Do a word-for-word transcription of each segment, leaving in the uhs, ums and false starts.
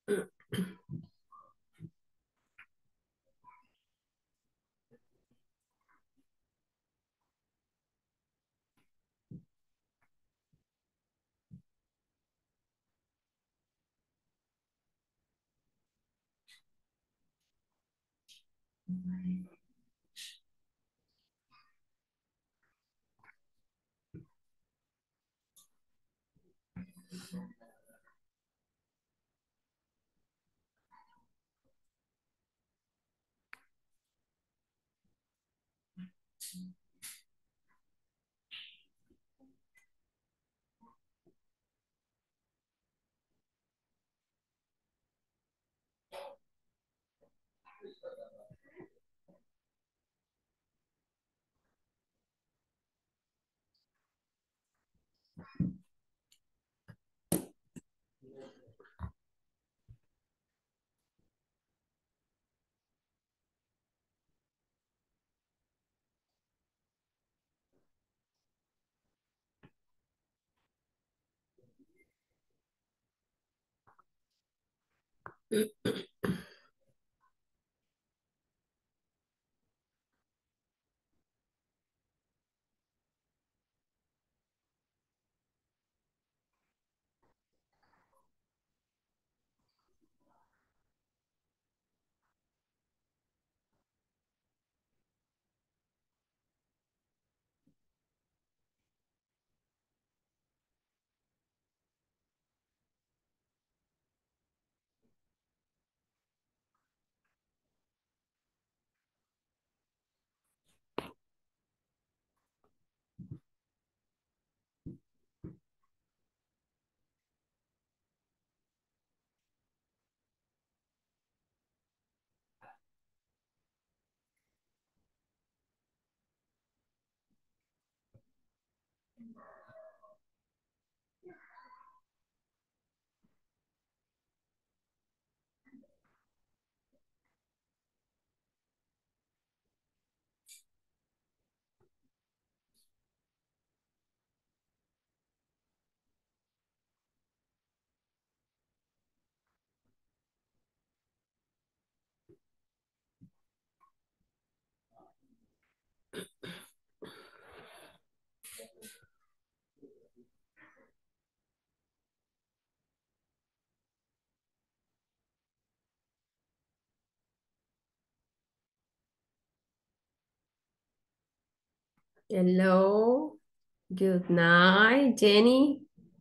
Hello. Good night, Jenny.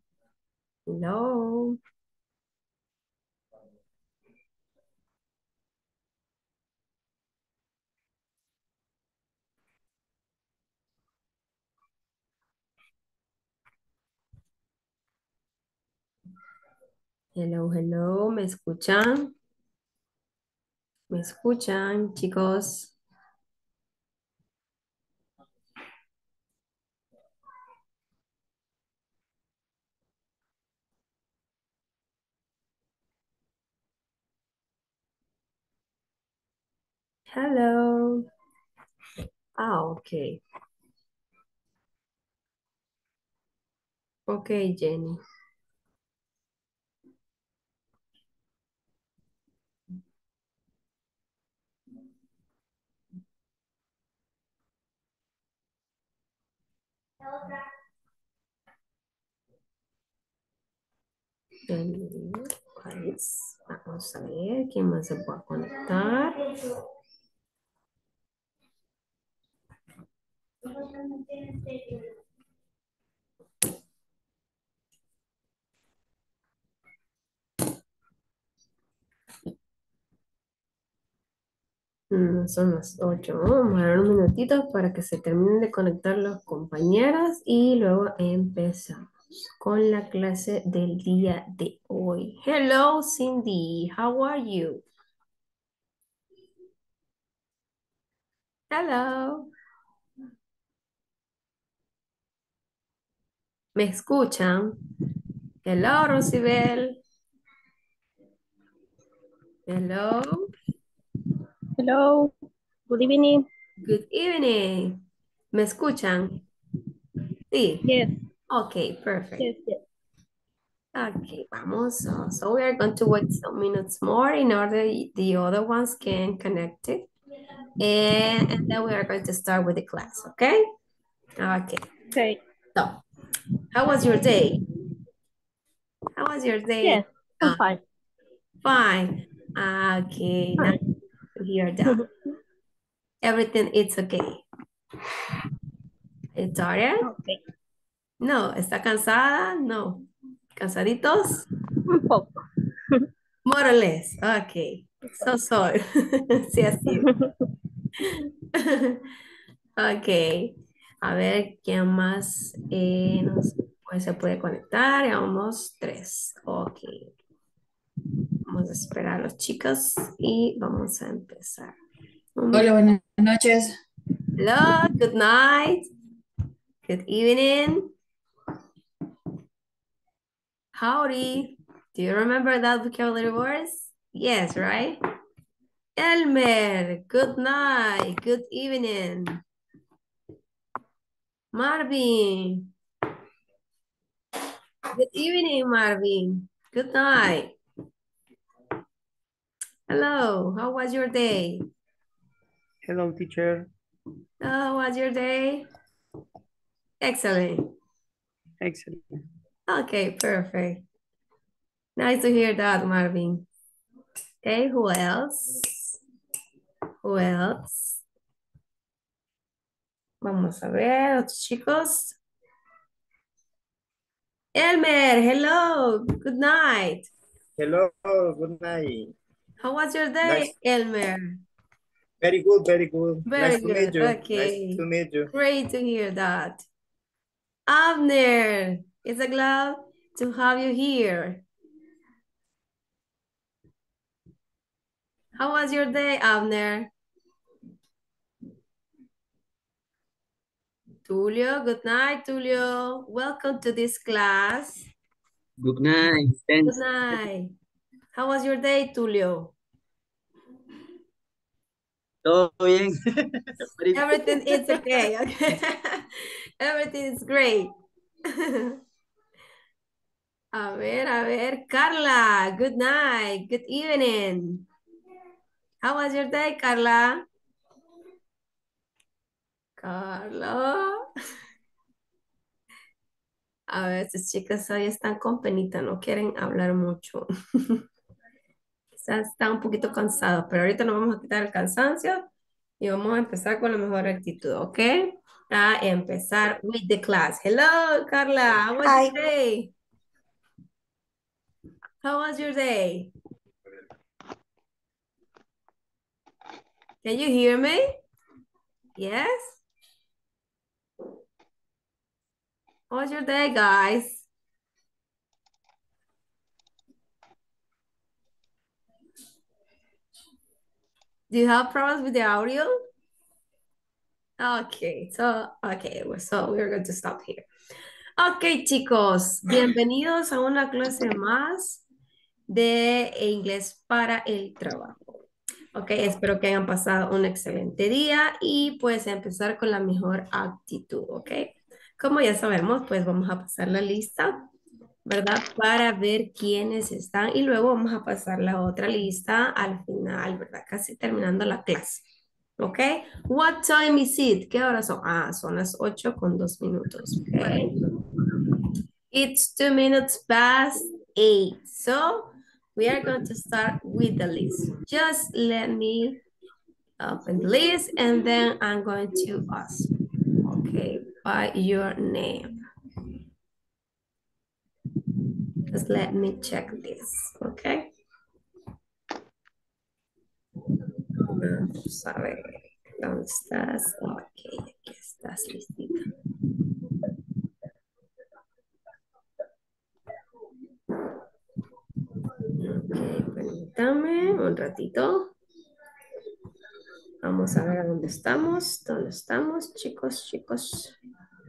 Hello. Hello, hello. ¿Me escuchan? ¿Me escuchan, chicos? Hello. Ah, ok. Ok, Jenny. Pues, vamos a ver quién más se puede conectar. Mm, son las ocho. Vamos a dar unos minutitos para que se terminen de conectar los compañeros y luego empezamos con la clase del día de hoy. Hello, Cindy. How are you? Hello. ¿Me escuchan? Hello, Rosibel. Hello. Hello, good evening. Good evening. ¿Me escuchan? Sí. Yes, Ok, perfect. yes, yes. Okay, vamos. So, so we are going to wait some minutes more in order the other ones can connect it. And, and then we are going to start with the class, okay? Okay. Okay. So, how was your day? How was your day? Yes, I'm Uh, fine. fine. Okay, nice Fine. to hear that. Everything is okay. You tired? Okay. No. ¿Está cansada? No. ¿Cansaditos? Un poco. More or less. Okay. So sorry. Sí, así. Ok. A ver, ¿quién más eh, nos, pues, se puede conectar? Vamos, tres. Ok. Vamos a esperar a los chicos y vamos a empezar. Un- Hola, buenas noches. Hello, good night, good evening. Howdy. Do you remember that vocabulary words? Yes, right? Elmer, good night, good evening. Marvin, good evening, Marvin. Good night. Hello, how was your day? Hello, teacher. How was your day? Excellent. Excellent. Okay, perfect. Nice to hear that, Marvin. Okay, who else? Who else? Vamos a ver, otros chicos. Elmer, hello, good night. Hello, good night. How was your day, Nice. Elmer? Very good, very good. Very Nice to meet good, you. Nice okay. to meet you. Great to hear that. Abner, it's a glad to have you here. How was your day, Abner? Tulio, good night, Tulio. Welcome to this class. Good night, Good thanks. night. How was your day, Tulio? Todo bien. Very- Everything is okay, okay? Everything is great. A ver, a ver, Carla, good night, good evening. How was your day, Carla? Carla. A ver, estos chicos hoy están con penita, no quieren hablar mucho. Quizás están un poquito cansados, pero ahorita nos vamos a quitar el cansancio y vamos a empezar con la mejor actitud, ¿ok? A empezar with the class. Hello, Carla. How was Hi. your day? How was your day? Can you hear me? Yes? How was your day, guys? Do you have problems with the audio? Okay, so, okay, well, so we're going to stop here. Ok, chicos, bienvenidos a una clase más de inglés para el trabajo. Ok, espero que hayan pasado un excelente día y pues empezar con la mejor actitud, ok. Como ya sabemos, pues vamos a pasar la lista, ¿verdad? Para ver quiénes están y luego vamos a pasar la otra lista al final, ¿verdad? Casi terminando la clase. ¿Ok? What time is it? ¿Qué horas son? Ah, son las ocho con dos minutos. ¿Ok? It's two minutes past eight. So we are going to start with the list. Just let me open the list and then I'm going to ask, okay, by your name. Just let me check this, okay? Vamos a ver, ¿dónde estás? Ok, aquí estás listita. Ok, permítame un ratito. Vamos a ver a dónde estamos. ¿Dónde estamos, chicos, chicos?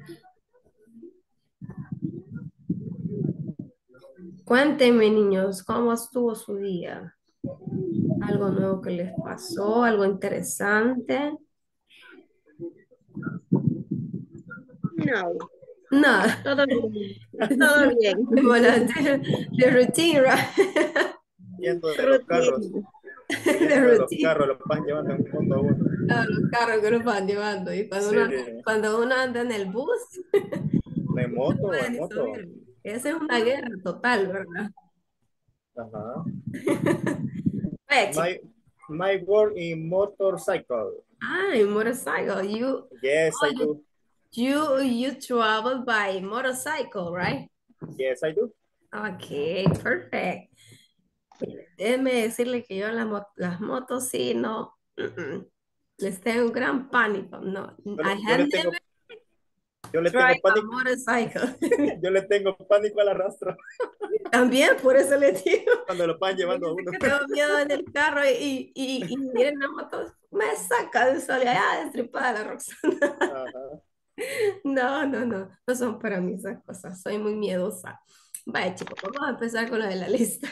Cuéntenme, niños, ¿cómo estuvo su día? ¿Algo nuevo que les pasó? ¿Algo interesante? No. No. Todo bien. Todo bien. Bueno, the, the routine, right? Yendo de los carros. Rutina. The Yendo de los routine. carros, los van llevando en moto a uno. Ah, los carros que nos van llevando. Y cuando Sí, uno, cuando uno anda en el bus, en no se moto, puede en ni moto. subir. Esa es una guerra total, ¿verdad? Ajá. Vaya, chicos. My, my work in motorcycle. Ah, in motorcycle. You, Yes, oh, I you, do. you, you travel by motorcycle, right? Yes, I do. Okay, perfect. Mire, déjeme decirle que yo las, mo- las motos sí, no, mm, mm, les tengo un gran pánico. No, Yo I le, yo have le never tengo, yo le tried tengo a pánico, motorcycle. yo le tengo pánico al arrastro También, por eso le digo, cuando lo van llevando a dice uno. que tengo miedo en el carro y, y, y miren la moto, me saca de soledad destripada la Roxana. Ajá. No, no, no, no son para mí esas cosas, soy muy miedosa. Vaya, chicos, vamos a empezar con lo de la lista.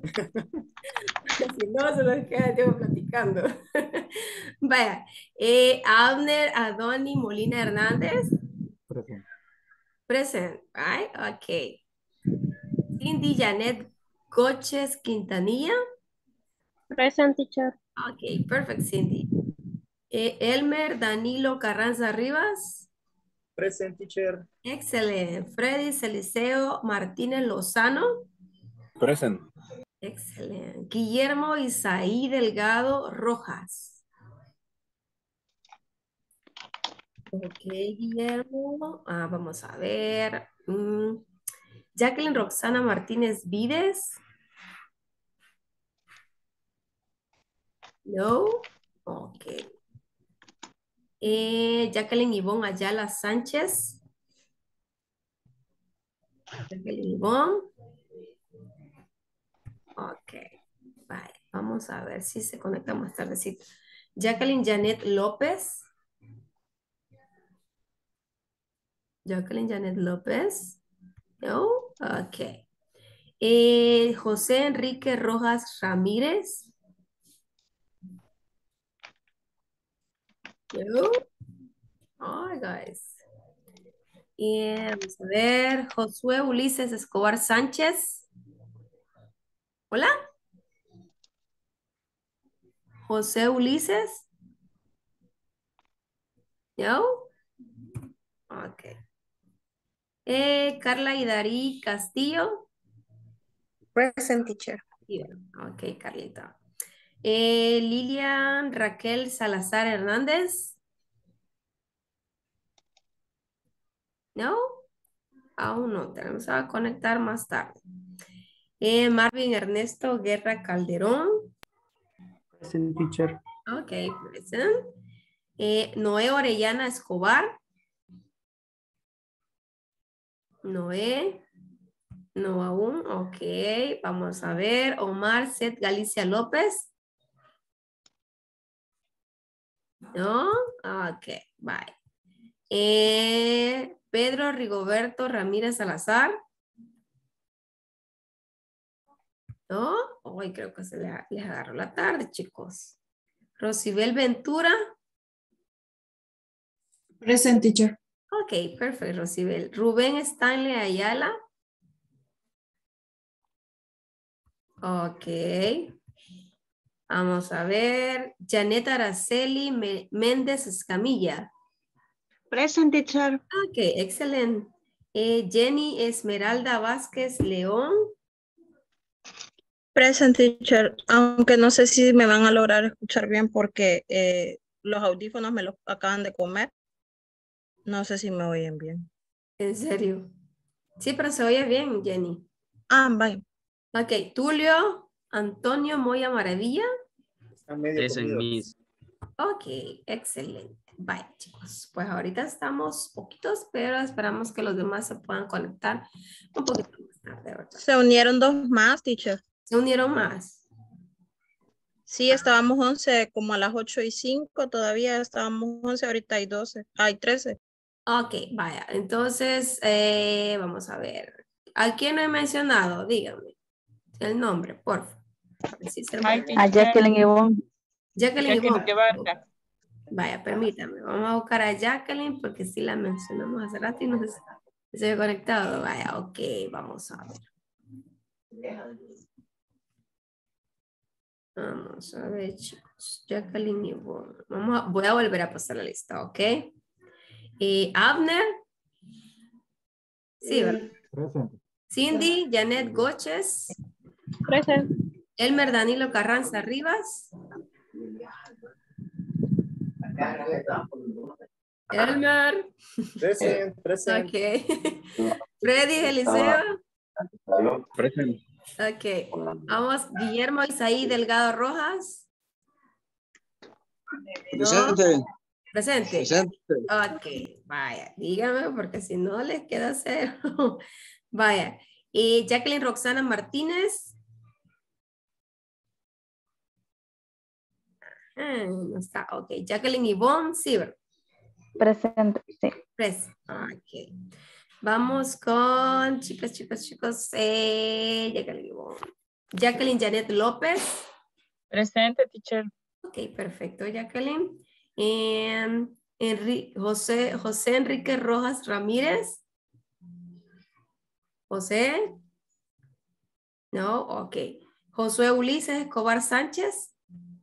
Si no, se nos queda tiempo platicando. Vaya, eh, Abner Adoni Molina Hernández, Presente. present, right? Ok. Cindy Janet Coches Quintanilla. Present, teacher. Ok, perfect, Cindy. Eh, Elmer Danilo Carranza Rivas. Present, teacher. Excelente. Freddy Celiceo Martínez Lozano. Present. Excelente. Guillermo Isaí Delgado Rojas. Ok, Guillermo. Ah, vamos a ver. Mm, Jacqueline Roxana Martínez Vides. No. Ok. Eh, Jacqueline Ivonne Ayala Sánchez. Jacqueline Ivonne. Ok. Vale. Vamos a ver si se conecta más tardecito. Jacqueline Janet López. Jacqueline Janet López. No. Ok. Eh, José Enrique Rojas Ramírez. No. Hi, guys. Y vamos a ver, Josué Ulises Escobar Sánchez. Hola. José Ulises. No. Ok. Eh, Carla Idarí Castillo. Present, teacher. Ok, Carlita. Eh, Lilian Raquel Salazar Hernández. No. Aún no, tenemos a conectar más tarde. Eh, Marvin Ernesto Guerra Calderón. Present, teacher. Ok, present. Eh, Noé Orellana Escobar. Noé. No aún. Ok, vamos a ver. Omar Set Galicia López. No. Ok, bye. Eh, Pedro Rigoberto Ramírez Salazar. ¿No? Hoy creo que se les, les agarró la tarde, chicos. Rosibel Ventura. Present, teacher. Ok, perfecto, Rosibel. Rubén Stanley Ayala. Ok. Vamos a ver. Janet Araceli Me- Méndez Escamilla. Present, teacher. Ok, excelente. Eh, Jenny Esmeralda Vázquez León. Present, teacher, aunque no sé si me van a lograr escuchar bien porque eh, los audífonos me los acaban de comer. No sé si me oyen bien. En serio. Sí, pero se oye bien, Jenny. Ah, bye. Ok, Tulio Antonio Moya Maravilla. Están medio Present, comidos. Miss. Ok, excelente. Bye, chicos. Pues ahorita estamos poquitos, pero esperamos que los demás se puedan conectar un poquito más tarde, ¿verdad? Se unieron dos más, teacher. Se unieron más. Sí, estábamos once, como a las ocho y cinco, todavía estábamos once, ahorita hay doce, hay trece. Ok, vaya. Entonces, eh, vamos a ver. ¿A quién no he mencionado? Dígame el nombre, por favor. A ver si se me- A Jacqueline Ivonne. Jacqueline Jacqueline Ivonne. Guevara. Vaya, permítame. Vamos a buscar a Jacqueline porque sí la mencionamos hace rato y no está. Estoy conectado. Vaya, ok, vamos a ver. Vamos a ver, chicos. Jacqueline y Bon. Vamos a, voy a volver a pasar la lista, ¿ok? Eh, Abner. Sí, ¿verdad? Presente. Cindy, Janet Goches. Present. Elmer Danilo Carranza Rivas. Elmer. Present, present. Ok. Freddy Eliseo. Present. Ok. Vamos, Guillermo Isaí Delgado Rojas. No. Presente. Presente. Presente. Ok, vaya, dígame porque si no les queda cero. Vaya. Y Jacqueline Roxana Martínez. Ah, no está, ok. Jacqueline Yvonne Silver. Presente, sí. Pres. Ok. Vamos con chicas, chicos, chicos. Eh, Jacqueline Yvonne. Jacqueline Janet López. Presente, teacher. Ok, perfecto, Jacqueline. And Enri José, José Enrique Rojas Ramírez. José. No, ok. Josué Ulises Escobar Sánchez.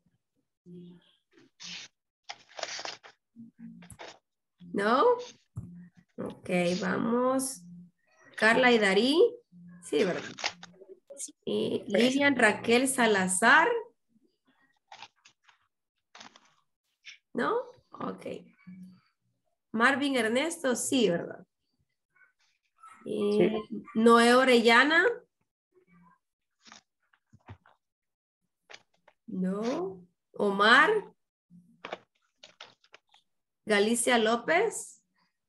No. Ok, vamos. Carla y Darí. Sí, ¿verdad? Y Lilian Raquel Salazar. ¿No? Ok. Marvin Ernesto, sí, ¿verdad? Y Noé Orellana. No. Omar. Galicia López.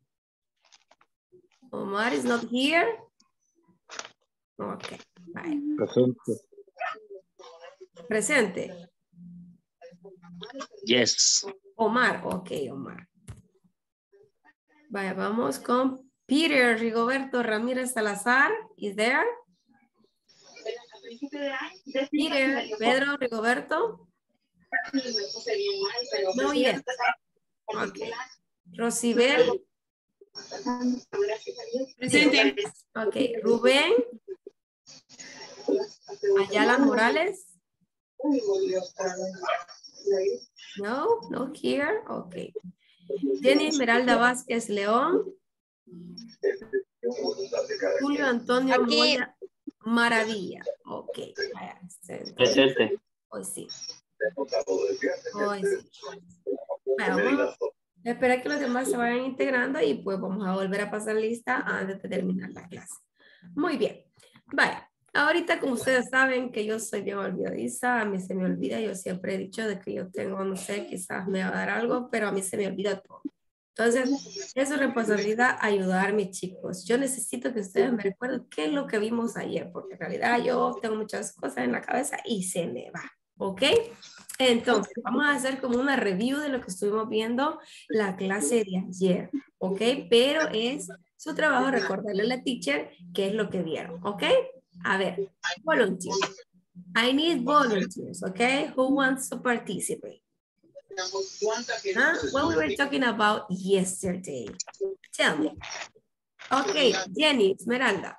Omar is not here. Ok, bye. Presente. Presente. Yes. Omar, ok, Omar. Vaya, vamos con Peter Rigoberto Ramírez Salazar. Is there? Peter, Pedro Rigoberto. No yet. Ok. Rosibel. Presente. Ok. Rubén. Ayala Morales. No, no here. Ok. Jenny Esmeralda Vázquez León. Julio Antonio Aquí. Moya Maravilla. Ok. Presente. Hoy sí. Hoy sí. Bueno, vamos a esperar que los demás se vayan integrando y pues vamos a volver a pasar lista antes de terminar la clase. Muy bien. Vaya. Ahorita, como ustedes saben que yo soy bien olvidadiza, a mí se me olvida, yo siempre he dicho de que yo tengo, no sé, quizás me va a dar algo, pero a mí se me olvida todo. Entonces, es su responsabilidad ayudarme, chicos. Yo necesito que ustedes me recuerden qué es lo que vimos ayer, porque en realidad yo tengo muchas cosas en la cabeza y se me va, ¿ok? Entonces, vamos a hacer como una review de lo que estuvimos viendo la clase de ayer, ¿ok? Pero es su trabajo recordarle a la teacher qué es lo que vieron, ¿ok? A ver, volunteers. I need volunteers, okay? Who wants to participate? Huh? What we were talking about yesterday. Tell me. Okay, Jenny, Esmeralda.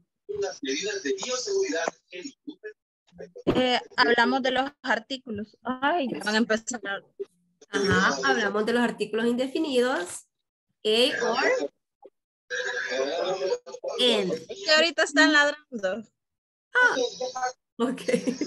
Eh, hablamos de los artículos. Ay, van a empezar. Ajá, hablamos de los artículos indefinidos. A or N. Que ahorita están ladrando. Ah, ok.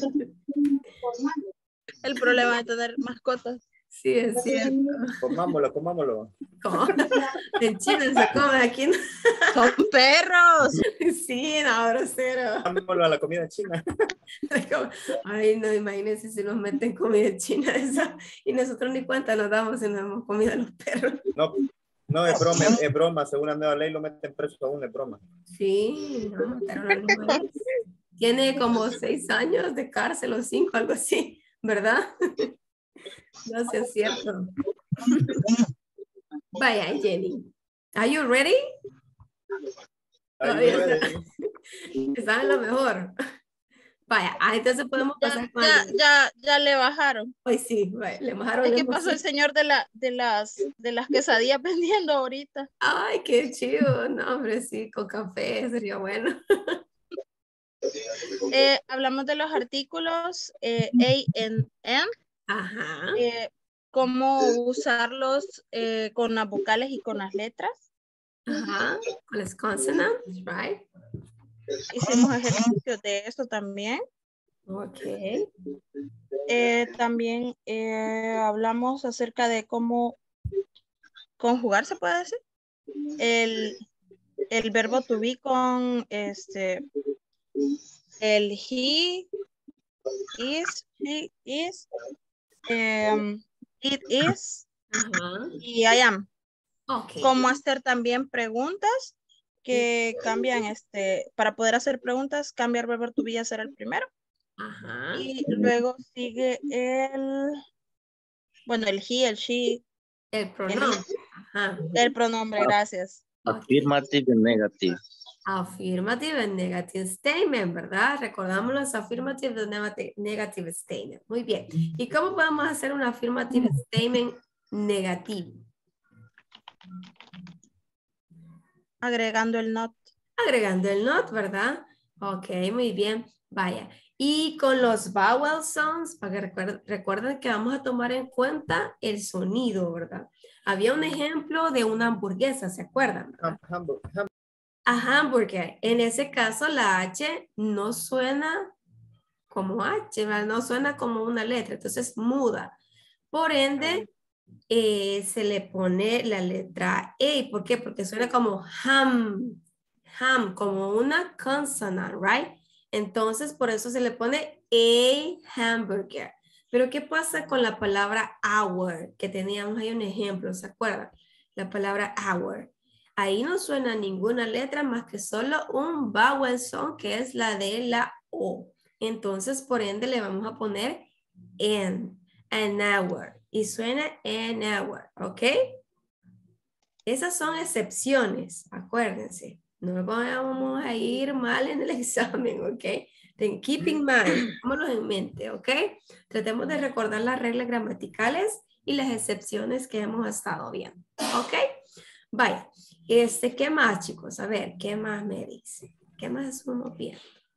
El problema de tener mascotas. Sí, es cierto. Comámoslo, comámoslo. ¿Cómo? En China se come, aquí no. Son perros. Sí, no, grosero. Comámoslo a la comida china. Ay, no, imagínense si nos meten comida china esa y nosotros ni cuenta nos damos si nos hemos comido a los perros. No, no, es broma, es, es broma. Según la nueva ley lo meten preso aún, es broma. Sí, no, mataron a los bebés. Tiene como seis años de cárcel o cinco, algo así, ¿verdad? No sé, es cierto. Vaya, Jenny. Are you ready? Todavía está- están en lo mejor. Vaya, ah, entonces podemos Ya, pasar con ya, el... ya, ya le bajaron. Hoy sí, vaya, le bajaron Es la que pasó el emoción. señor de, la, de, las, de las quesadillas vendiendo ahorita. Ay, qué chido. No, hombre, sí, con café sería bueno. Eh, hablamos de los artículos eh, A and M, Ajá. eh, cómo usarlos eh, con las vocales y con las letras. Ajá. Con las consonants, right? Hicimos ejercicios de eso también. Ok. Eh, también eh, hablamos acerca de cómo conjugar, se puede decir, el, el verbo to be con este, el he, is, she is, um, it is, Ajá. y I am. Ok. Cómo hacer también preguntas que cambian, este, para poder hacer preguntas, cambia el verbo to be a ser el primero. Ajá. Y luego sigue el, bueno, el he, el she, El pronombre. Ajá. el pronombre, gracias. Affirmative and negative. Affirmative and negative statement, ¿verdad? Recordamos los affirmative and negati- negative statement. Muy bien. ¿Y cómo podemos hacer un affirmative statement negativo? Agregando el not. Agregando el not, ¿verdad? Ok, muy bien. Vaya. Y con los vowel sounds, para que recuerden, recuerden que vamos a tomar en cuenta el sonido, ¿verdad? Había un ejemplo de una hamburguesa, ¿se acuerdan? ¿Verdad? Hamburg, ham- A hamburger. En ese caso, la H no suena como H, ¿verdad? No suena como una letra, entonces muda. Por ende, eh, se le pone la letra E. ¿Por qué? Porque suena como ham, ham, como una consonant, right? Entonces, por eso se le pone a hamburger. Pero, ¿qué pasa con la palabra hour? Que teníamos ahí un ejemplo, ¿se acuerdan? La palabra hour. Ahí no suena ninguna letra más que solo un vowel sound, que es la de la O. Entonces, por ende, le vamos a poner en, an hour. Y suena an hour, ¿ok? Esas son excepciones, acuérdense. No vamos a ir mal en el examen, ¿ok? Then keep in mind, tengámoslos en mente, ¿ok? Tratemos de recordar las reglas gramaticales y las excepciones que hemos estado viendo, ¿ok? Vaya, este, ¿qué más, chicos? A ver, ¿qué más me dice? ¿Qué más estamos viendo?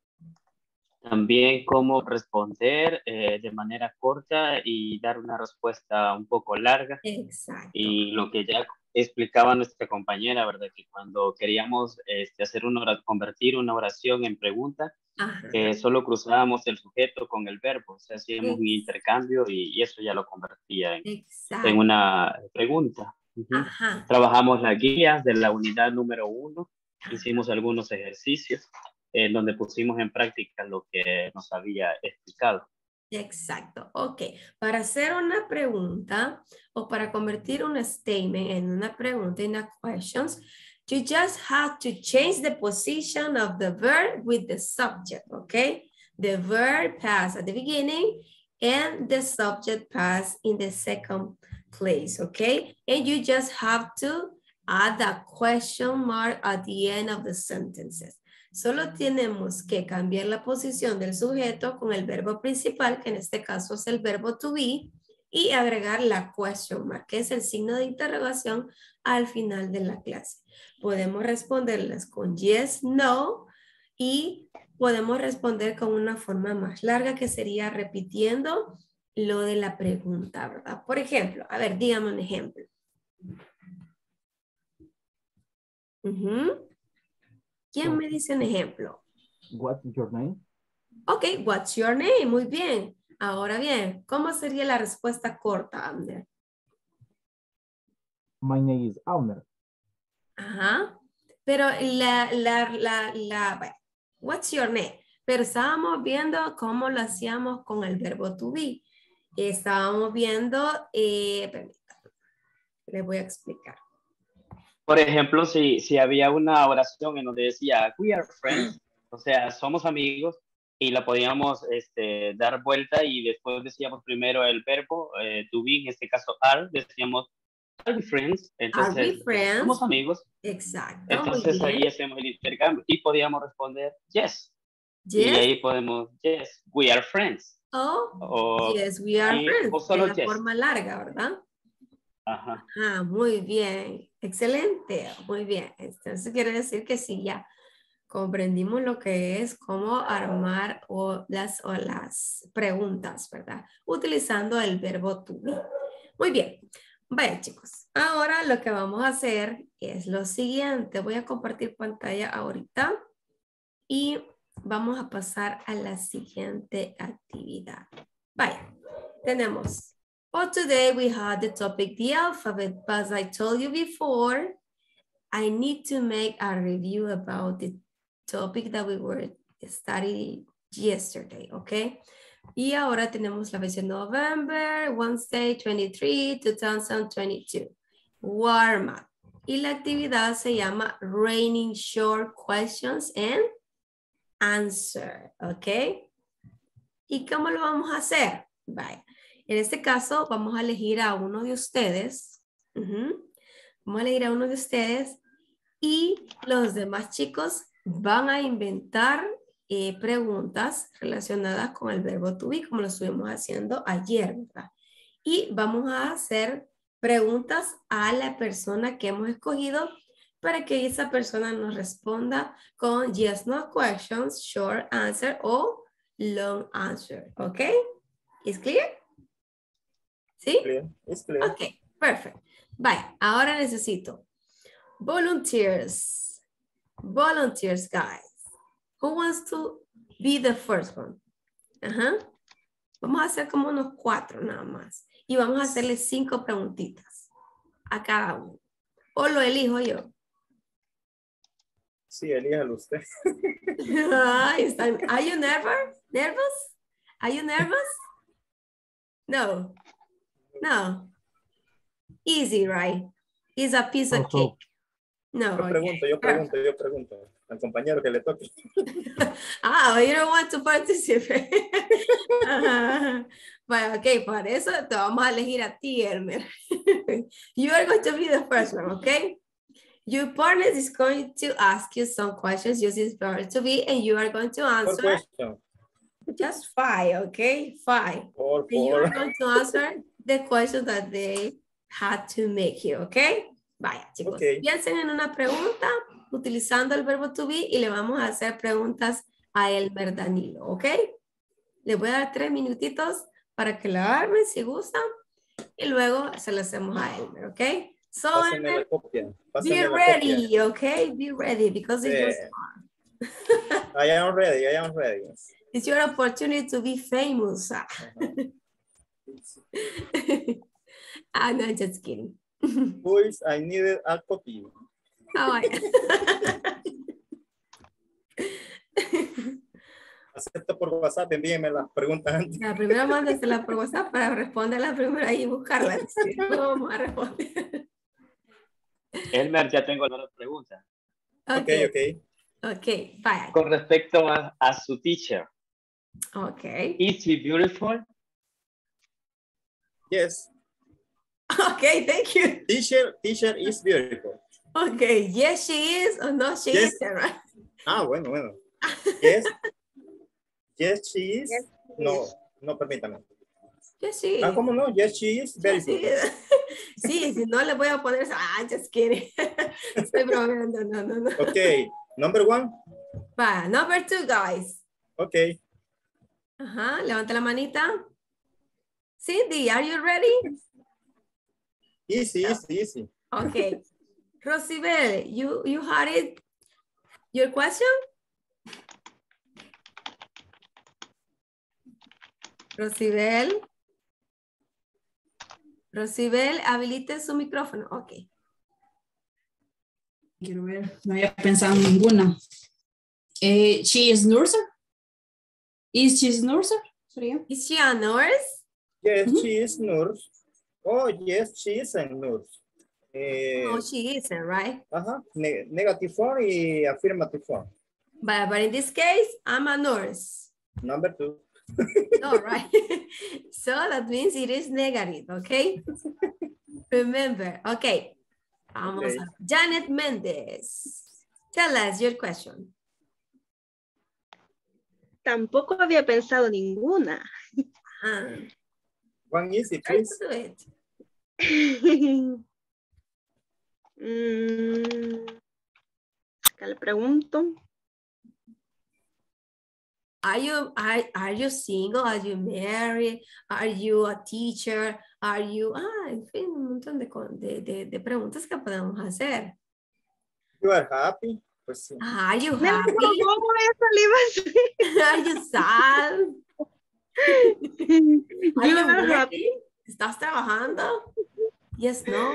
También cómo responder eh, de manera corta y dar una respuesta un poco larga. Exacto. Y lo que ya explicaba nuestra compañera, ¿verdad? Que cuando queríamos este, hacer una oración, convertir una oración en pregunta, eh, solo cruzábamos el sujeto con el verbo, o sea, hacíamos un intercambio y, y eso ya lo convertía en, en una pregunta. Uh-huh. Ajá. Trabajamos las guías de la unidad número uno, hicimos algunos ejercicios en donde pusimos en práctica lo que nos había explicado. Exacto, ok. Para hacer una pregunta o para convertir un statement en una pregunta, en a questions, you just have to change the position of the verb with the subject, okay? The verb pass at the beginning and the subject pass in the second place, okay? And you just have to add a question mark at the end of the sentences. Solo tenemos que cambiar la posición del sujeto con el verbo principal, que en este caso es el verbo to be, y agregar la question mark, que es el signo de interrogación al final de la clase. Podemos responderlas con yes, no, y podemos responder con una forma más larga que sería repitiendo lo de la pregunta, ¿verdad? Por ejemplo, a ver, dígame un ejemplo. Uh-huh. ¿Quién me dice un ejemplo? What's your name? Ok, what's your name? Muy bien. Ahora bien, ¿cómo sería la respuesta corta, Ander? My name is Ander. Ajá. Pero la, la, la, la, bueno, what's your name? Pero estábamos viendo cómo lo hacíamos con el verbo to be. Estábamos viendo, eh, permítanme, les voy a explicar. Por ejemplo, si, si había una oración en donde decía, we are friends, o sea, somos amigos, y la podíamos este, dar vuelta y después decíamos primero el verbo, eh, to be, en este caso are, decíamos, are we friends? Entonces, Are we friends? somos amigos. Exacto. Entonces ahí hacemos el intercambio y podíamos responder, yes. Y Yes. ahí podemos, yes, we are friends. Oh, O, yes, we are y- friends. o solo Es la yes. forma larga, ¿verdad? Ajá. Ah, muy bien. Excelente. Muy bien. Entonces quiere decir que sí, ya comprendimos lo que es cómo armar o las, o las preguntas, ¿verdad? Utilizando el verbo to be. Muy bien. Vaya, chicos. Ahora lo que vamos a hacer es lo siguiente. Voy a compartir pantalla ahorita y vamos a pasar a la siguiente actividad. Vaya. Tenemos. For today we had the topic the alphabet, but as I told you before, I need to make a review about the topic that we were studying yesterday, okay? Y ahora tenemos la fecha de November, Wednesday, twenty-three, two thousand twenty-two. Warm up. Y la actividad se llama Raining Short Questions and Answer, okay? ¿Y cómo lo vamos a hacer? Vaya. En este caso, vamos a elegir a uno de ustedes. Uh-huh. Vamos a elegir a uno de ustedes y los demás chicos van a inventar eh, preguntas relacionadas con el verbo to be, como lo estuvimos haciendo ayer, ¿verdad? Y vamos a hacer preguntas a la persona que hemos escogido para que esa persona nos responda con yes, no questions, short answer o long answer, ¿ok? ¿Es clear? ¿Sí? Clear. It's clear. Ok, perfect. Vaya, ahora necesito volunteers. Volunteers, guys. Who wants to be the first one? Ajá. Vamos a hacer como unos cuatro nada más. Y vamos a hacerle cinco preguntitas a cada uno. O lo elijo yo. Sí, elíjalo usted. Ay, están. Are you nervous? Nervous? Are you nervous? No. No. Easy, right? It's a piece of Also, cake. No. Yo okay. pregunto, yo pregunto, yo pregunto. Al compañero que le toque. Ah, you don't want to participate. Ajá. Bueno, ok, por eso te vamos a elegir a ti, Elmer. You are going to be the first one, okay? Your partner is going to ask you some questions using verb to be, and you are going to Four answer questions. just five, okay? Five. Four, And you are four. going to answer the questions that they had to make you, okay? Vaya, chicos. Okay. Piensen en una pregunta utilizando el verbo to be y le vamos a hacer preguntas a Elmer Danilo, ¿ok? Le voy a dar tres minutitos para que la armen si gustan y luego se la hacemos a Elmer, ¿ok? So, Pásenme Elmer, la copia. be Pásenme la ready, copia. okay? Be ready because it's your Yeah. time. I am ready, I am ready. It's your opportunity to be famous. Uh-huh. Ah, no, just kidding. Boys, I needed a copy. Oh, Acepto por WhatsApp, envíenme las preguntas antes. La primera mándesela por WhatsApp para responderla primero ahí y buscarla. Sí, no vamos a responder. Elmer, ya tengo la pregunta. Ok, ok. Ok, vaya. Con respecto a, a su teacher. Ok. Is she beautiful? Yes. Ok, thank you. Teacher, teacher is beautiful. Ok, yes she is or no she Yes. isn't, right? Ah, bueno, bueno. Yes. Yes, she is. Yes, she No, is. no, permítame. Yes she is. Ah, ¿cómo no? Yes, she is very Yes, she good. is. Sí, si no le voy a poner, ah, just kidding. Estoy bromeando, no, no, no. Okay, number one. Va, number two, guys. Okay. Ajá, levanta la manita. Cindy, are you ready? Easy, easy, easy. Okay. Rosibel, you, you had it. Your question? Rosibel. Rosibel, habilite su micrófono. Ok. Quiero ver, no había pensado en ninguna. Eh, she is nurse? Is she nurse? Sería. Is she a nurse? Yes, Mhm. she is nurse. Oh, yes, she is a nurse. Eh, No, she isn't, right? ajá, ne- negative form y affirmative form. But, but in this case, I'm a nurse. Number two. No, right? So that means it is negative, okay? Remember, okay. Vamos Okay. a Janet Mendez. Tell us your question. tampoco había pensado ninguna. Ah. One easy, Try please. to do it. mm, ¿Qué le pregunto? Are you, are, are you single? Are you married? Are you a teacher? Are you... Ah, en fin, un montón de, con- de, de, de preguntas que podemos hacer. You are happy. Pues sí. Are you Me happy? robó, eso le iba a decir. Are you sad? Are You you are happy. working? ¿Estás trabajando? Yes, no.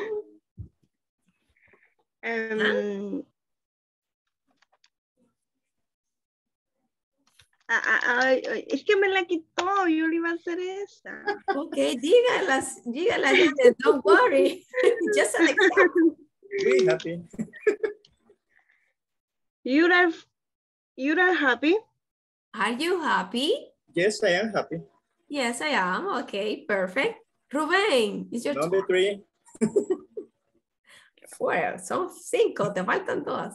Um, ah, ah, ay, ay, es que me la quitó, yo le iba a hacer esa. Ok, dígalas, dígalas, don't worry. Just an example. Be happy. You are, you are happy. Are you happy? Yes, I am happy. Yes, I am. Okay, perfect. Rubén, it's your Number turn. three. Well, son cinco, te faltan dos.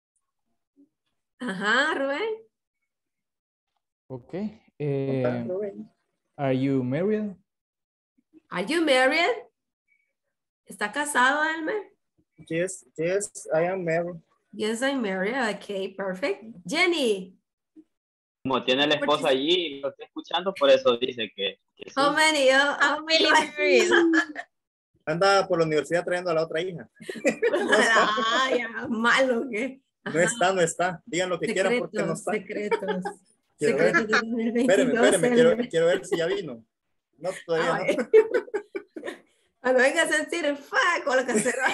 Ajá, Rubén. Okay. Eh, Rubén. are you married? Are you married? ¿Está casado, Elmer? Yes, yes, I am married. Yes, I'm married. Okay, perfect. Jenny. Como tiene la esposa allí y lo está escuchando, por eso dice que, que sí. How many? Oh, how many? Anda por la universidad trayendo a la otra hija. Ah, ya, malo que. No está, no está. Digan lo que quieran porque no está. Secretos. Quiero ver. Secretos de dos mil veintidós. Espérame, espérame, quiero, Elmer. quiero ver si ya vino. No, todavía Ay. no. Cuando venga a sentir el fuck con la casera.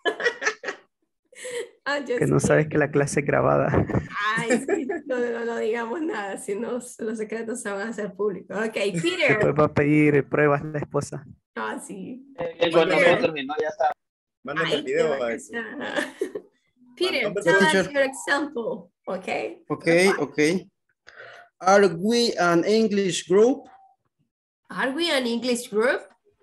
Ah, yo Que no sí. sabes que la clase es grabada. Ay, sí, no, no, no digamos nada, si no, los secretos se van a hacer públicos. Ok, Peter. Después va a pedir pruebas la esposa. Ah, sí. Eh, con Peter. nosotros, no, ya está. Mándenme Ay, el video. qué a eso. bacana. Peter, Number tell us teacher. your example, okay? Okay, okay. Are we an English group? Are we an English group?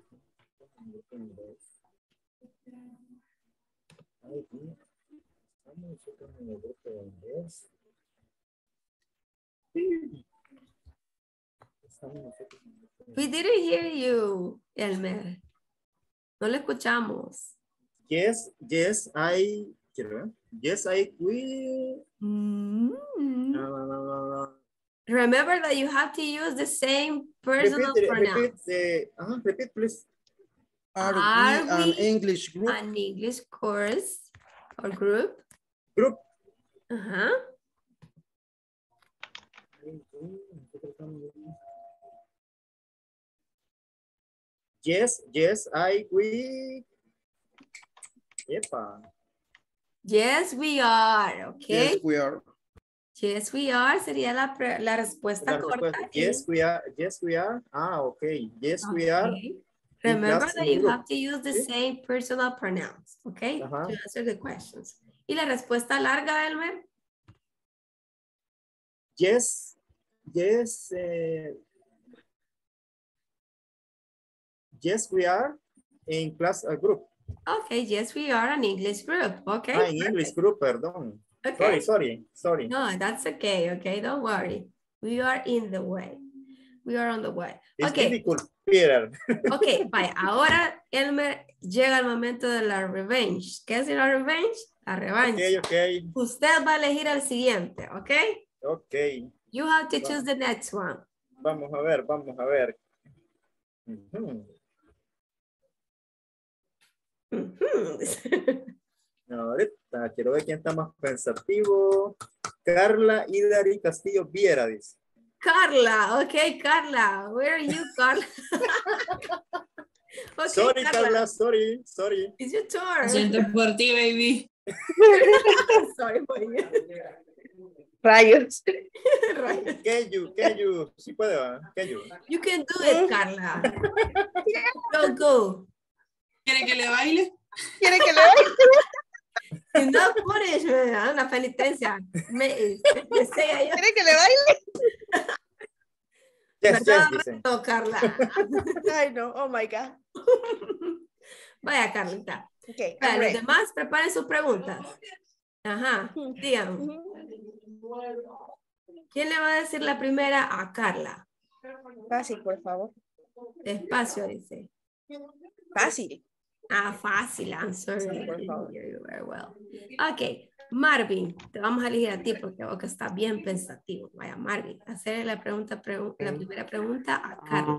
We didn't hear you, Elmer. No le escuchamos. Yes, yes, I. Quiero ver. Yes, I will. Mm. No, no, no, no, no. Remember that you have to use the same personal Repeat, pronouns. repeat, the, uh, repeat, please. Are, Are we an we English group? An English course or group. Group. Ajá. Yes, yes, I will. Epa. Yes, we are. Okay. Yes, we are. Yes, we are. Sería la, pre- la respuesta La corta. respuesta, yes, we are. Yes, we are. Ah, okay. Yes, we are. Okay. Remember class that in you group. have to use the Sí. same personal pronouns, okay? Ajá. To answer the questions. ¿Y la respuesta larga, Elmer? Yes, yes. eh, yes, we are in class uh, group. Okay, yes, we are an English group. Okay. Ah, in English group, perdón. Okay. Sorry, sorry, sorry. No, that's okay, okay, don't worry. We are in the way. We are on the way. It's Okay, difficult, Peter. okay, vaya. Ahora, Elmer, llega el momento de la revenge. ¿Qué es la revenge? La revancha. Ok, ok, Usted va a elegir el siguiente, okay? ok. You have to choose the next one. Vamos a ver, vamos a ver. Ujú. Mhm. Ahorita quiero ver quién está más pensativo. Carla Hidari Castillo Viera, dice. Carla, okay, Carla. Where are you, Carla? Okay, Sorry, Carla, sorry, sorry. It's your turn. Siento por ti, baby. Sorry for you. Rayos. Right. Can you, can you, sí puede, ¿va? Can you. You can do it, Carla. Go, go. ¿Quiere que le baile? ¿Quiere que le baile? Si no punishment, ¿eh? Una penitencia. Me, me sea yo. ¿Quiere que le baile? Yes, yes, ¿Verdad, dice. reto, Carla? Ay, no. Oh, my God. Vaya, Carlita. Okay, Vaya, I'm los ready. demás preparen sus preguntas. Ajá, digan. ¿Quién le va a decir la primera a Carla? Fácil, por favor. Despacio, dice. Fácil. Ah, fácil, I'm sorry. Sí, por favor. I didn't hear you very well. Ok, Marvin, te vamos a elegir a ti porque vos que está bien pensativo. Vaya, Marvin, hacer la, pregunta, pregu la primera pregunta a Carla.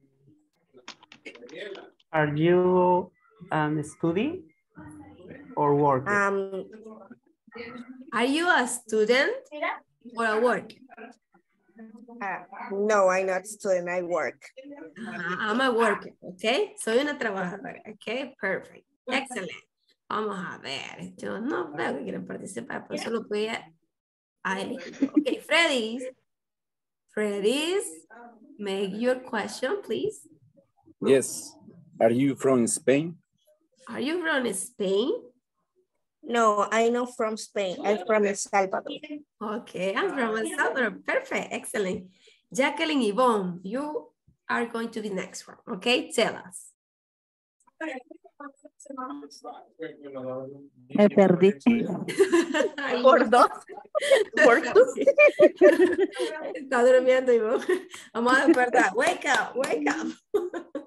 Are you um, studying or working? Um, Are you a student or a work? uh, no, I'm not student, I work. Ajá, I'm a worker, ok. Soy una trabajadora, ok. Perfect. Excelente. Vamos a ver. Yo no veo que quieren participar, por eso lo voy a, a elegir. Ok, Freddy. Freddy, make your question, please. Yes. Are you from Spain? Are you from Spain? No, I'm not from Spain. I'm from El Salvador. Okay, I'm from El Salvador. Perfect, excellent. Jacqueline Yvonne, you are going to be next one. Okay, tell us. Me perdí. Por dos. Por dos. Está durmiendo, Yvonne. Vamos a despertar. Wake up, wake up.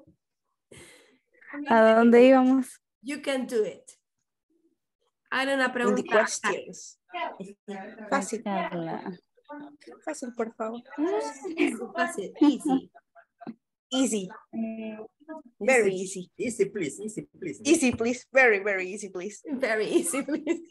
¿A dónde íbamos? You can do it. Hagan una pregunta. Questions. Fácil. Carla. Fácil, por favor. Fácil, easy. Easy. Very easy. Easy, please. Easy, please. Easy, please. Very, very easy, please. Very easy, please.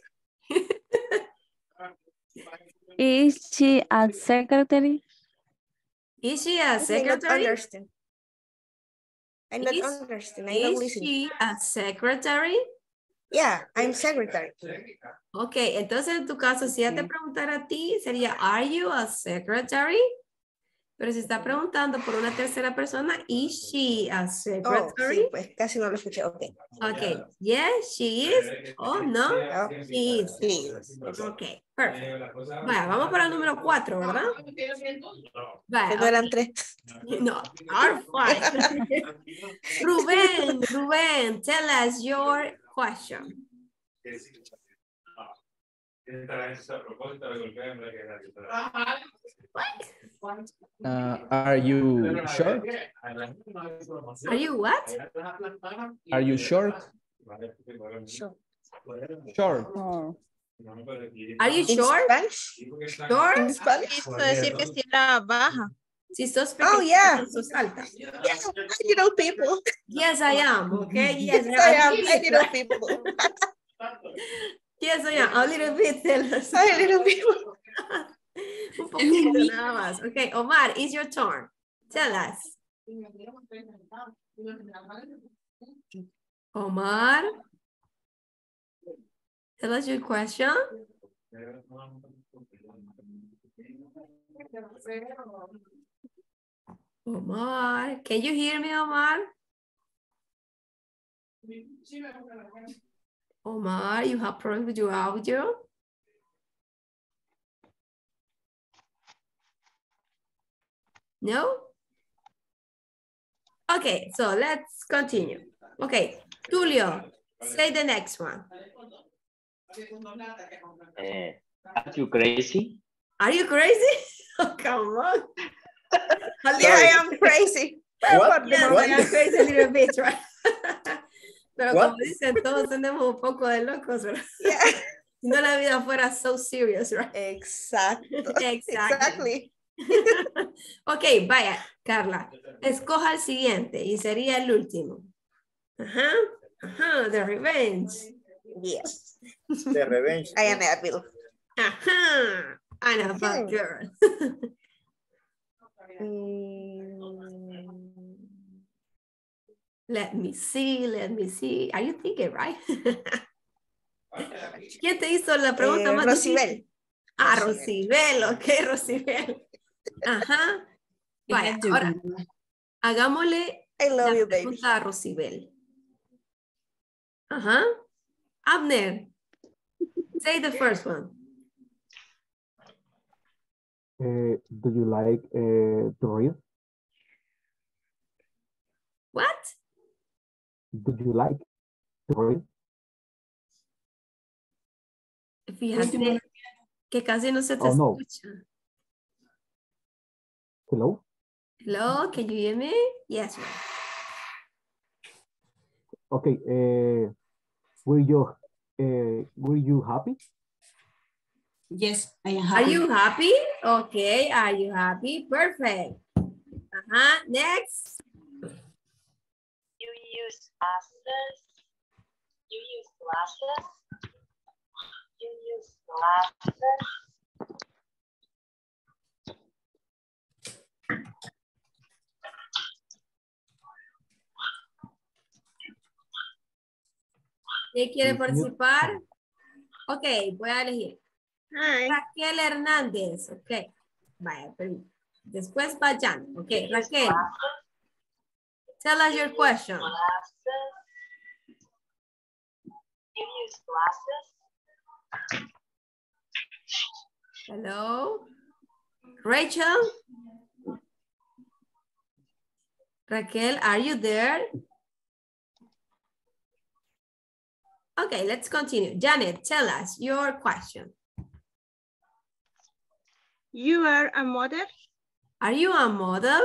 Is she a secretary? Is she a I not secretary? understand. I not Is- understand. I don't Is listen. she a secretary? Yeah, I'm secretary. Ok, entonces en tu caso, si ella te preguntara a ti, sería, are you a secretary? Pero si está preguntando por una tercera persona, is she a Oh, secretary? sí, pues casi no lo escuché. Ok. Ok, yes, she is. Oh, no, Oh, she is. sí. Ok, perfect. Vaya, vamos para el número cuatro, ¿verdad? Vaya, No eran tres. no, are five. Rubén, Rubén, tell us your question. Uh, are you short? Are you what? Are you short? Sure. Short. Oh. Are you In short? Spanish? Short? In Spanish? Quiso decir que si era baja. Si sos Oh, pequeña, yeah. sos alta. Yes, I know people. Yes, I am. Okay. Yes, Yes, I am. a I little know bit. people. Yes, I am. A little bit. Tell us. I know people. Un poquito nada más. Okay, Omar, it's your turn. Tell us. Omar, tell us your question. Omar, can you hear me, Omar? Omar, you have problems with your audio? No? Okay, so let's continue. Okay, Julio, say the next one. Uh, are you crazy? Are you crazy? Oh, come on. Yeah, I am crazy. What? Yes, What? I am crazy a little bit, right? Pero What? como dicen, todos tenemos un poco de locos, ¿verdad? Yeah. Si no, la vida fuera so serious, right? Exacto. Exactly. Exactly. Ok, vaya, Carla. Escoja el siguiente y sería el último. Ajá, ajá, the revenge. Yes. The revenge. I am evil. Ajá, I know about girls. Mm, Let me see, let me see. Are you thinking, right? ¿Quién te hizo la pregunta eh, más Rosibel. difícil? Ah, Rosibel, ok, Rosibel. Ajá. Vaya, ahora hagámosle I love la you, baby. pregunta a Rosibel. Ajá. Abner, say the first one. Uh, do you like uh, to read? What? Do you like to read? Fíjate que casi no se te Oh, no. escucha. Hello? Hello, can you hear me? Yes. Ma'am. Okay. Uh, were you uh, were you happy? Yes, I am Are happy. you happy? Okay, are you happy? Perfect. Uh-huh. Next. You use glasses. You use glasses. You use glasses. ¿Quién quiere participar? Ok, voy a elegir. Hi. Raquel Hernández. Ok. Vaya, pero después vayan. Ok, Raquel. Tell us your question. You use glasses. Hello. Rachel. Raquel, are you there? Okay, let's continue. Janet, tell us your question. You are a model? Are you a model?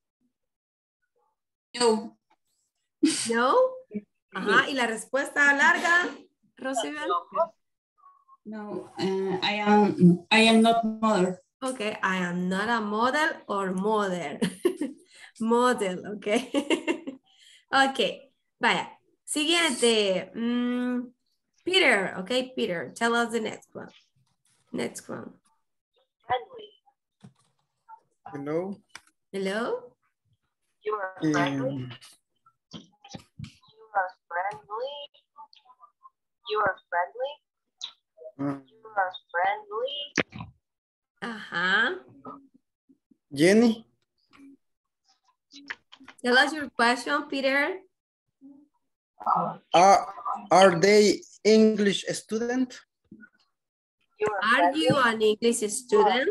No. No? Ajá, y la respuesta larga, Rosibel. No, uh, I am I am not mother. Okay, I am not a model or model. Model, okay. Okay, vaya. Siguiente. Mm, Peter, okay, Peter, tell us the next one. Next one. Friendly. Hello. Hello? You are friendly. Um, You are friendly. You are friendly. uh, You are friendly. Uh-huh. Jenny. Tell us your question, Peter. Are, are they English student? You are, Are friendly. you an English student?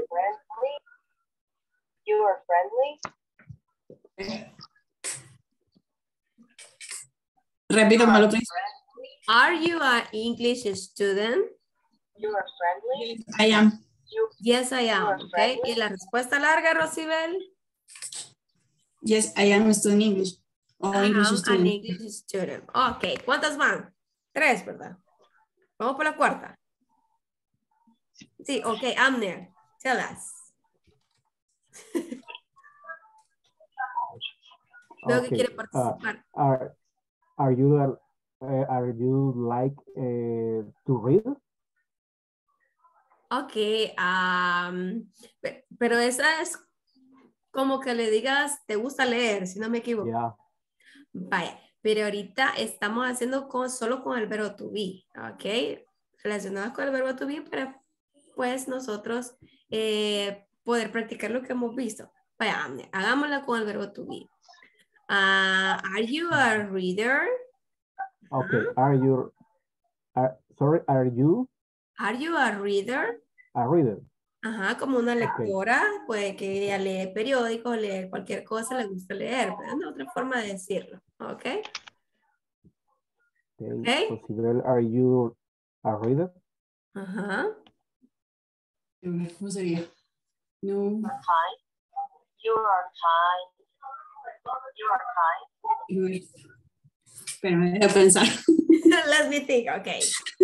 You are friendly. You are friendly. Repítamelo, please. Are you an English student? You are friendly. I am. You, Yes, I am. are Okay. friendly. ¿Y la respuesta larga, Rosibel? Yes, I am studying English. Or I English am an student. English student. Ok. ¿Cuántas van? Tres, ¿verdad? Vamos por la cuarta. Sí, ok. Amner, tell us. Veo que Okay. quiere Uh, participar. are are you uh, are you like uh, to read? Ok. um, pe- pero esa es como que le digas, te gusta leer, si no me equivoco. Yeah. Vaya, pero ahorita estamos haciendo con, solo con el verbo to be, ¿ok? Relacionados con el verbo to be para pues nosotros eh, poder practicar lo que hemos visto. Vaya, Amne, hagámoslo con el verbo to be. Uh, are you a reader? Okay. Are you are, sorry, are you Are you a reader? a reader? Ajá, como una lectora, puede que ella lee periódicos, lee cualquier cosa, le gusta leer, pero es otra forma de decirlo, ¿ok? Okay. Okay. Possible, are you a reader? Ajá. ¿Cómo sería? No. You are kind. You are kind. You are kind. Pero me deja pensar. Let me think, okay.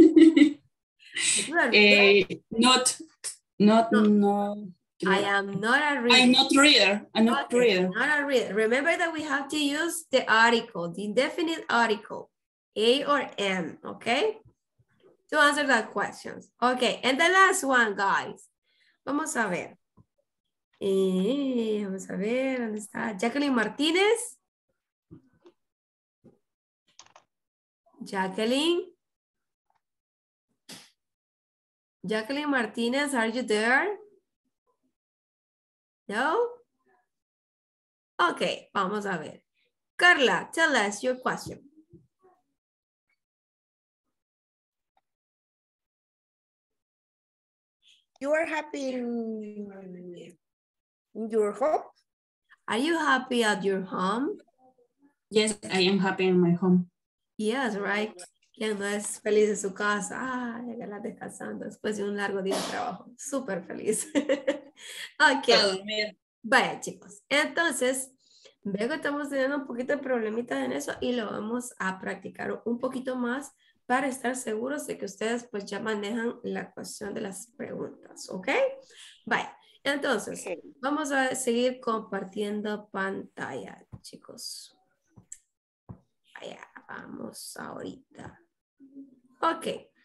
eh, not, not, no. no. I am not a reader. I'm not reader. I'm not okay, reader. Not a reader. Remember that we have to use the article, the indefinite article, A or M, okay? To answer that questions. Okay, and the last one, guys. Vamos a ver. Eh, vamos a ver, ¿dónde está? Jacqueline Martínez. Jacqueline. Jacqueline Martinez, are you there? No? Okay, vamos a ver. Carla, tell us your question. You are happy in, in your home? Are you happy at your home? Yes, I am happy in my home. Yes, right. ¿Quién no es feliz en su casa? Ah, llegar descansando después de un largo día de trabajo. Súper feliz. Ok. Vaya, chicos. Entonces, veo que estamos teniendo un poquito de problemitas en eso y lo vamos a practicar un poquito más para estar seguros de que ustedes pues ya manejan la cuestión de las preguntas, ¿ok? Vaya, entonces, vamos a seguir compartiendo pantalla, chicos. Vaya, vamos ahorita. Ok.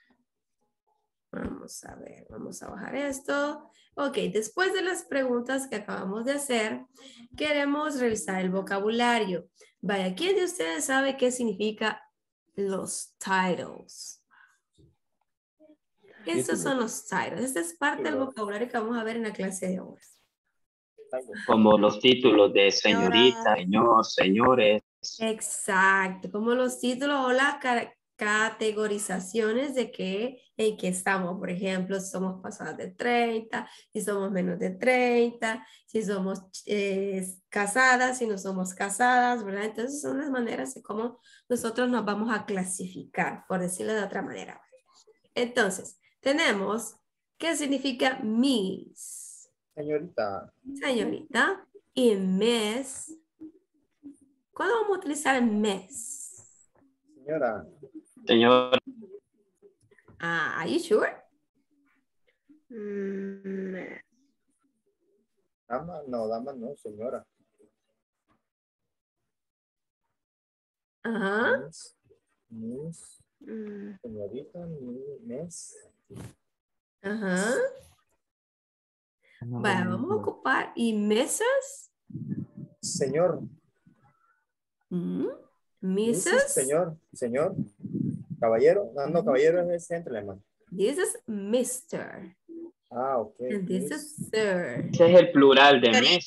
Vamos a ver, vamos a bajar esto. Ok, después de las preguntas que acabamos de hacer, queremos revisar el vocabulario. Vaya, ¿quién de ustedes sabe qué significa los titles? Estos son los titles. Esta es parte del vocabulario que vamos a ver en la clase de hoy. Como los títulos de señorita, señor, señores. Exacto, como los títulos o las categorizaciones de que, en que estamos. Por ejemplo, si somos pasadas de treinta, si somos menos de treinta, si somos eh, casadas, si no somos casadas, ¿verdad? Entonces son las maneras de cómo nosotros nos vamos a clasificar, por decirlo de otra manera. Entonces, tenemos, ¿qué significa Miss? Señorita. Señorita. Y Miss. ¿Cuándo vamos a utilizar Miss? Señora. Señor. Ah, are you sure? Mm, Dama, no, dama no, señora. Ajá. Miss, miss, mm. señorita, miss. Ajá. Vale, vamos a ocupar y mesas. Señor. Mm. Missus, Missus. Señor, señor. Caballero. No, no, caballero es gentleman. This is mister. Ah, ok. And this is sir. Ese es el plural de mes.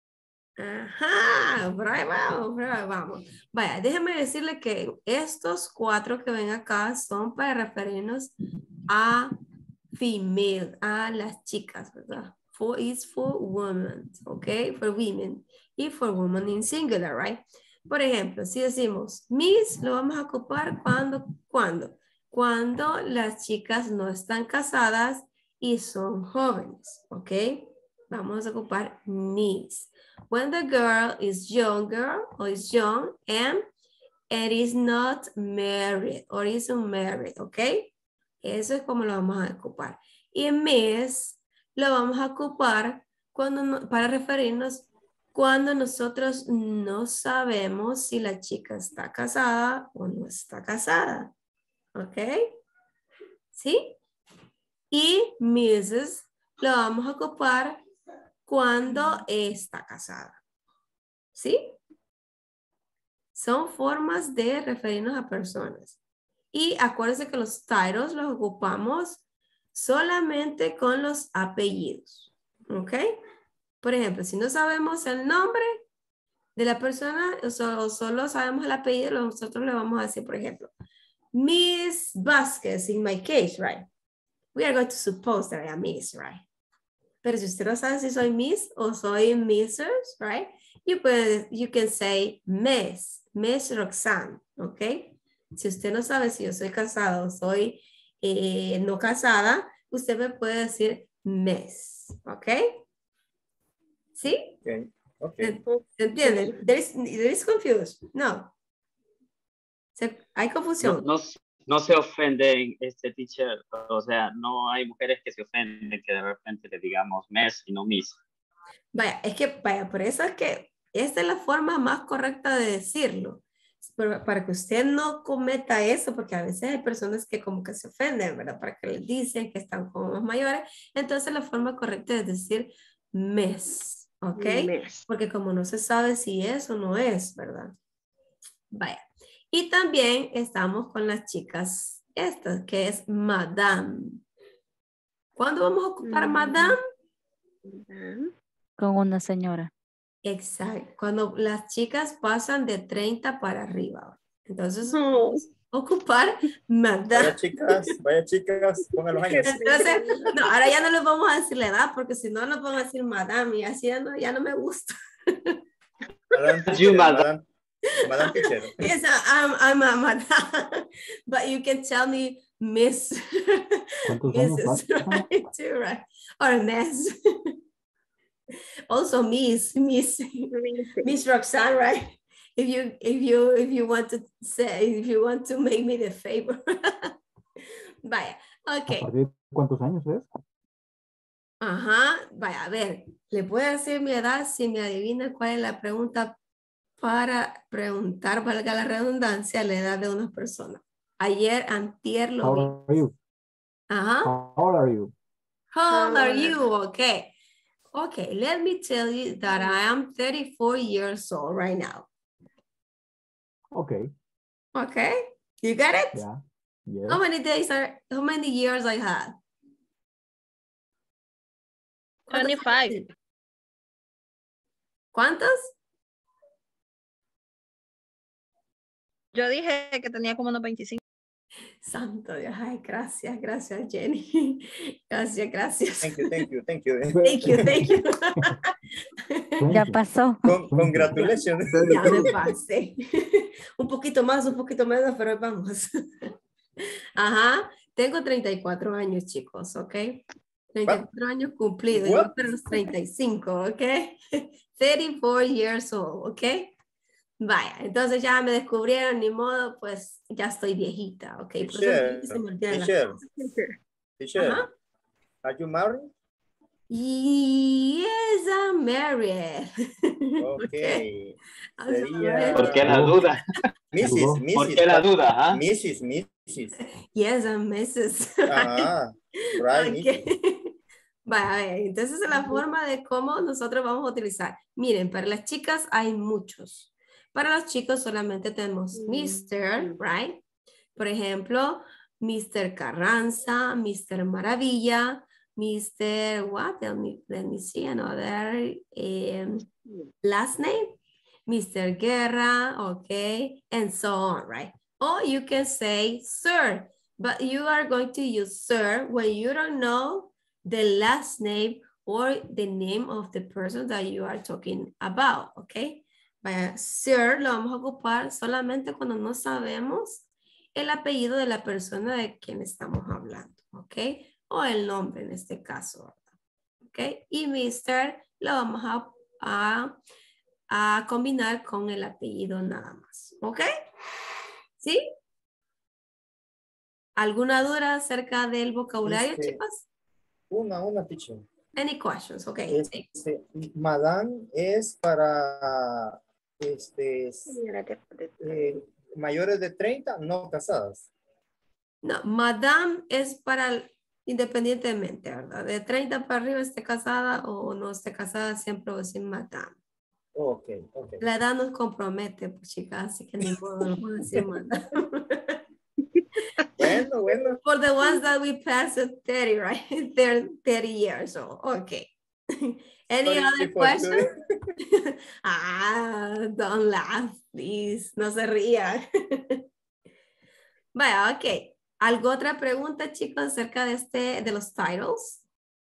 Ajá, por ahí vamos, por ahí vamos. Vaya, déjeme decirle que estos cuatro que ven acá son para referirnos a female, a las chicas, ¿verdad? For is for women, ¿ok? For women. Y for women in singular, right? Por ejemplo, si decimos Miss, lo vamos a ocupar cuando, cuando, cuando las chicas no están casadas y son jóvenes, ¿ok? Vamos a ocupar Miss. When the girl is younger or is young and it is not married or is unmarried, ¿ok? Eso es como lo vamos a ocupar. Y Miss lo vamos a ocupar cuando no, para referirnos cuando nosotros no sabemos si la chica está casada o no está casada. ¿Ok? ¿Sí? Y missus lo vamos a ocupar cuando está casada. ¿Sí? Son formas de referirnos a personas. Y acuérdense que los titles los ocupamos solamente con los apellidos. ¿Ok? Por ejemplo, si no sabemos el nombre de la persona o solo, solo sabemos el apellido, nosotros le vamos a decir, por ejemplo, Miss Vasquez, in my case, right? We are going to suppose that I am Miss, right? Pero si usted no sabe si soy Miss o soy missus, right? You, puede, you can say Miss, Miss Roxanne, ¿ok? Si usted no sabe si yo soy casada o soy eh, no casada, usted me puede decir Miss, ¿ok? ¿Sí? Okay. Okay. ¿Se entiende? There is, there is confusion. No. Se, hay confusión. No, no, no se ofenden, este teacher. O sea, no hay mujeres que se ofenden que de repente le digamos mes y no miss. Vaya, es que, vaya, por eso es que esta es la forma más correcta de decirlo. Pero para que usted no cometa eso, porque a veces hay personas que como que se ofenden, ¿verdad? Para que les dicen que están como más mayores. Entonces la forma correcta es decir mes. ¿Ok? Mes. Porque como no se sabe si es o no es, ¿verdad? Vaya. Y también estamos con las chicas estas, que es madame. ¿Cuándo vamos a ocupar mm. madame? Con una señora. Exacto. Cuando las chicas pasan de treinta para arriba. Entonces, no. ocupar madame. Vaya chicas, vaya chicas, pongan los años. Entonces, no, ahora ya no les vamos a decir la edad, porque si no nos vamos a decir madame, y así ya no, ya no me gusta. Madame teacher, madame, madame teacher. Yes, I'm, I'm a madame, but you can tell me miss, missus, right? Too, right? Or miss. Also, Miss, Miss, Miss Roxanne, right? If you, if you, if you want to say, if you want to make me the favor. Vaya, ok. ¿A partir de cuántos años es? Ajá, vaya, a ver, le voy a decir mi edad si me adivina cuál es la pregunta para preguntar, valga la redundancia, la edad de una persona. Ayer, antier lo vi. How are you? Ajá. How old are you? How old are you? Okay. Okay, let me tell you that I am thirty-four years old right now. Okay. Okay, you get it? Yeah. Yes. How many days are, how many years I had? twenty-five. ¿Cuántos? Yo dije que tenía como unos veinticinco. Santo Dios, ay, gracias, gracias, Jenny. Gracias, gracias. Thank you, thank you, thank you. Thank you, thank you. Ya pasó. Con, congratulations. Ya me pasé. Un poquito más, un poquito menos, pero ahí vamos. Ajá, tengo treinta y cuatro años, chicos, ¿ok? treinta y cuatro años cumplidos, yo para los treinta y cinco, ¿ok? thirty-four years old, ¿ok? Vaya, entonces ya me descubrieron, ni modo, pues ya estoy viejita, ¿ok? Por Teacher, eso se me olvidan las teacher, cosas. teacher, Ajá. are you married? Yes, I'm married. Okay. Sería... ¿Por qué la duda? missus, missus. ¿Por qué la duda? ¿Ah? missus, missus. Yes, I'm missus Ah, right. Okay. Vale, entonces es la forma de cómo nosotros vamos a utilizar. Miren, para las chicas hay muchos. Para los chicos solamente tenemos mister, right? Por ejemplo, mister Carranza, mister Maravilla, mister What? Let me, let me see another um, last name. mister Guerra, okay, and so on, right? Or you can say sir, but you are going to use sir when you don't know the last name or the name of the person that you are talking about, okay? Vaya, sir lo vamos a ocupar solamente cuando no sabemos el apellido de la persona de quien estamos hablando, ok? O el nombre en este caso, ¿verdad? Ok, y mister lo vamos a, a, a combinar con el apellido nada más, ok? ¿Sí? ¿Alguna duda acerca del vocabulario, Este, chicos? Una, una, teacher. Any questions? Ok. Este, Madame es para este, eh, mayores de treinta, no casadas. No, madame es para independientemente, ¿verdad? De treinta para arriba esté casada o no esté casada, siempre voy a decir madame. Ok, ok. La edad nos compromete, pues chicas, así que ni modo, no puedo decir madame. Bueno, bueno. For the ones that we passed at thirty, right? They're thirty years old. Okay. Any Sorry other for questions? Ah, don't laugh, please. No se rían. Vaya, ok. ¿Algo otra pregunta, chicos, acerca de este, de los titles?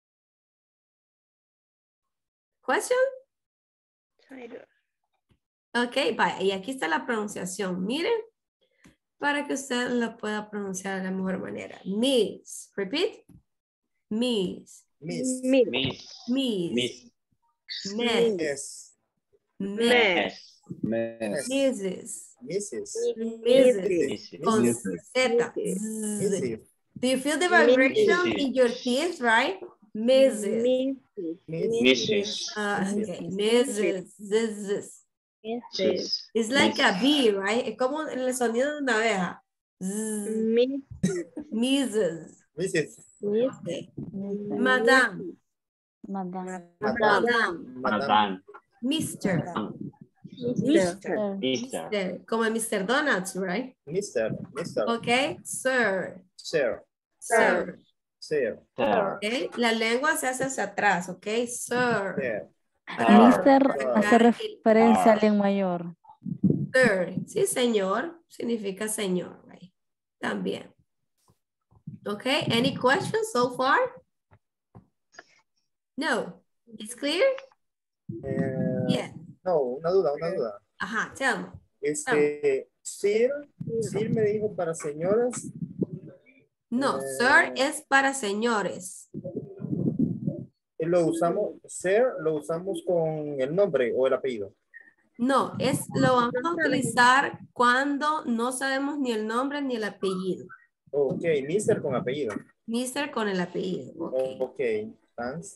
Question? Title. Ok, vaya. Y aquí está la pronunciación. Miren, para que usted lo pueda pronunciar de la mejor manera. Miss. Repeat. Miss. Miss. Miss. Miss. Miss. Miss. Miss. Miss. Miss. Miss. Missus. Missus. Missus. Con Missus. Z. Missus. Do you feel the vibration Missus. in your teeth, right? Missus. Missus. Uh, okay. Missus. Missus. Sis. It's like a Miss. bee, right? Es como el sonido de una abeja. Zzz. Missus. Missus. Okay. Madame. Madame. Madame. Madame. Mister. Mister. Mister. Mister. Como el mister Donuts, right? Mister. Mister. Okay. Sir. Sir. Sir. Sir. Sir. Okay. La lengua se hace hacia atrás, okay? Sir. Sir. Para Mister marcar hace el referencia a alguien mayor. sir. Sí, señor. Significa señor, right? También. Okay. Any questions so far? No. It's clear? Eh, Yeah. No, una duda, una duda. Ajá, tell me. Este, Sir, Sir me dijo para señoras. No, Eh, sir es para señores. Lo usamos, ser, lo usamos con el nombre o el apellido. No, es, lo vamos a utilizar cuando no sabemos ni el nombre ni el apellido. Ok, mister con apellido. Mister con el apellido. Ok. Ok, thanks.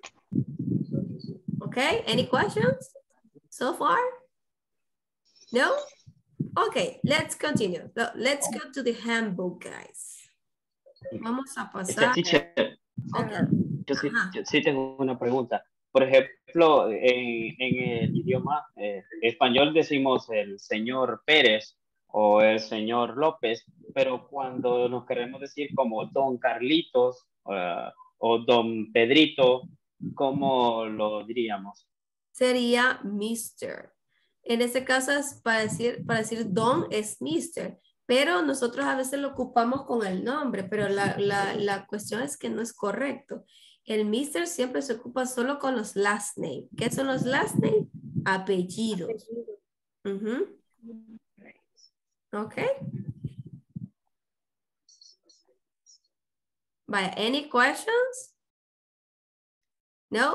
Okay, any questions so far? No? Okay, let's continue. So, let's go to the handbook, guys. Vamos a pasar. Teacher, Okay. yo, sí, yo sí tengo una pregunta. Por ejemplo, en, en el idioma eh, español decimos el señor Pérez o el señor López, pero cuando nos queremos decir como don Carlitos uh, o don Pedrito, ¿cómo lo diríamos? Sería mister. En este caso es para decir, para decir don es mister, pero nosotros a veces lo ocupamos con el nombre, pero la, la, la cuestión es que no es correcto. El mister siempre se ocupa solo con los last name. ¿Qué son los last name? Apellidos. Uh-huh. Ok. Vaya, any questions? No?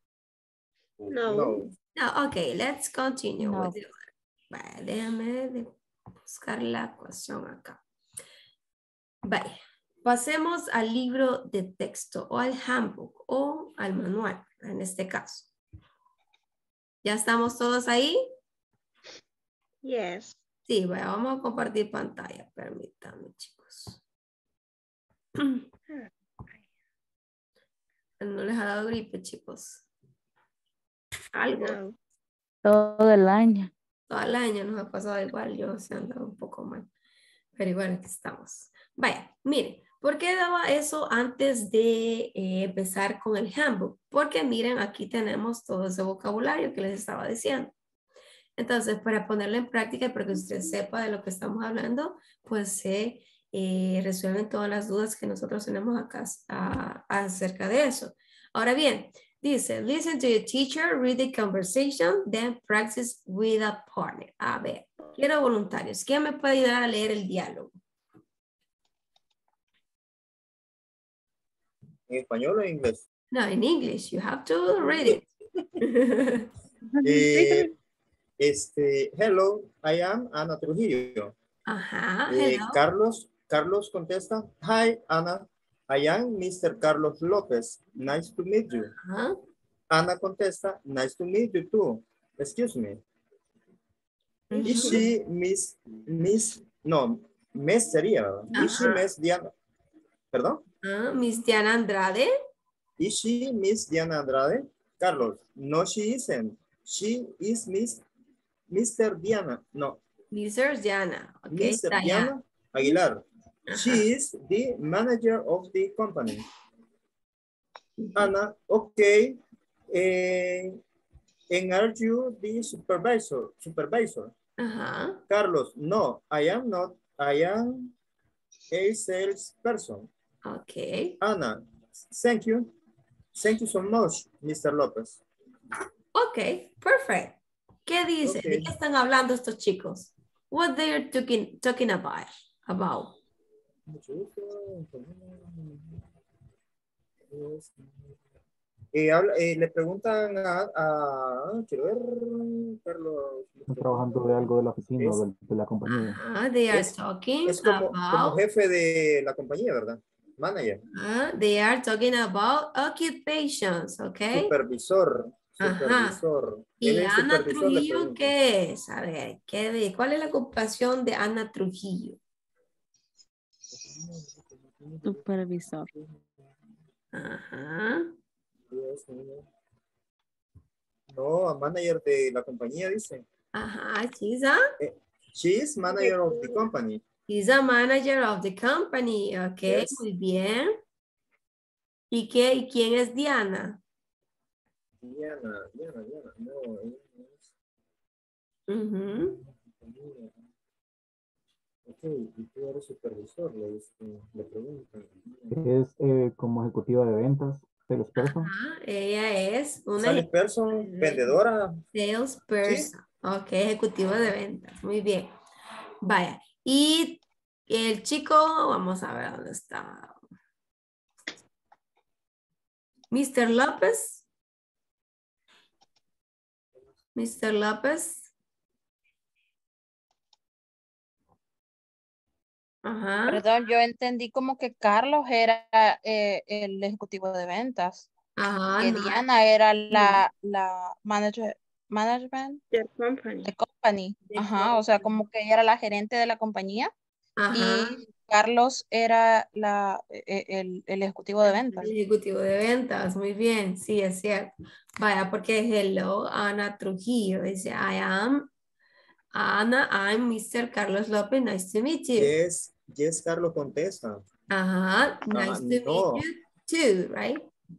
No. No, okay, let's continue. No. With the, vaya, déjame buscar la cuestión acá. Vaya, pasemos al libro de texto o al handbook o al manual, en este caso. ¿Ya estamos todos ahí? Yes. Sí, vaya, vamos a compartir pantalla. Permítanme, chicos. No les ha dado gripe, chicos. Algo. No. Todo el año. Todo el año nos ha pasado igual. Yo se he andado un poco mal. Pero igual aquí estamos. Vaya, miren. ¿Por qué daba eso antes de eh, empezar con el handbook? Porque miren, aquí tenemos todo ese vocabulario que les estaba diciendo. Entonces, para ponerlo en práctica y para que usted sepa de lo que estamos hablando, pues se eh, resuelven todas las dudas que nosotros tenemos acá a, acerca de eso. Ahora bien, dice, listen to your teacher, read the conversation, then practice with a partner. A ver, quiero voluntarios. ¿Quién me puede ayudar a leer el diálogo? ¿En español o en inglés? No, in English. You have to read it. eh, este, hello, I am Ana Trujillo. Ajá, Eh, hello. Carlos, Carlos contesta, hi, Ana. I am mister Carlos López. Nice to meet you. Ajá. Ana contesta, nice to meet you too. Excuse me. Uh-huh. Is she Miss, Miss, no, Miss sería, ¿verdad? Is she Miss Diana, perdón? Ah, Miss Diana Andrade. Is she Miss Diana Andrade? Carlos, no, she isn't. She is Miss, mister Diana, no. mister Diana. Okay, mister Diana. Diana Aguilar. Uh-huh. She is the manager of the company. Ana, okay. Eh, and are you the supervisor? Supervisor? Uh-huh. Carlos, no, I am not. I am a salesperson. Okay. Ana, thank you. Thank you so much, mister López. Okay, perfect. ¿Qué dice? Okay. ¿De qué están hablando estos chicos? What they are talking, talking about? About. Eh, habla, eh, le preguntan a, a, quiero ver, Carlos. Están trabajando de algo de la oficina es, o de, de la compañía. Uh, they are es, talking es como, about. como jefe de la compañía, ¿verdad? Manager. Uh, they are talking about occupations, okay? Supervisor. Supervisor. Ajá. ¿Y Él es Ana supervisor, Trujillo qué es? A ver, ¿qué de, ¿cuál es la ocupación de Ana Trujillo? Supervisor. Ajá. No, a manager de la compañía, dice. Ajá, she's a? Eh, she is manager of the company. She's a manager of the company, ok, Yes. muy bien. ¿Y qué? ¿Y quién es Diana? Diana, Diana, Diana, no. Es... Uh-huh. Ok, ¿y tú eres supervisor? Le, dice, le preguntan. Es eh, como ejecutiva de ventas, salesperson. Ajá, ella es una salesperson, vendedora. Salesperson, ¿sí? Ok, ejecutiva de ventas, muy bien. Vaya, y el chico, vamos a ver dónde está. mister Lopez. mister Lopez. Ajá. Perdón, yo entendí como que Carlos era eh, el ejecutivo de ventas. Ajá, que no. Diana era la, la manager, management The company. de company. The Ajá, company. o sea, como que ella era la gerente de la compañía. Ajá. Y Carlos era la, e- el, el ejecutivo de ventas. El ejecutivo de ventas, muy bien, sí, es cierto. Vaya, porque hello, Ana Trujillo, dice, I am Ana, I'm mister Carlos Lopez, nice to meet you. Yes, yes, Carlos contesta. Ajá, nice Ah, to meet no. you too, right?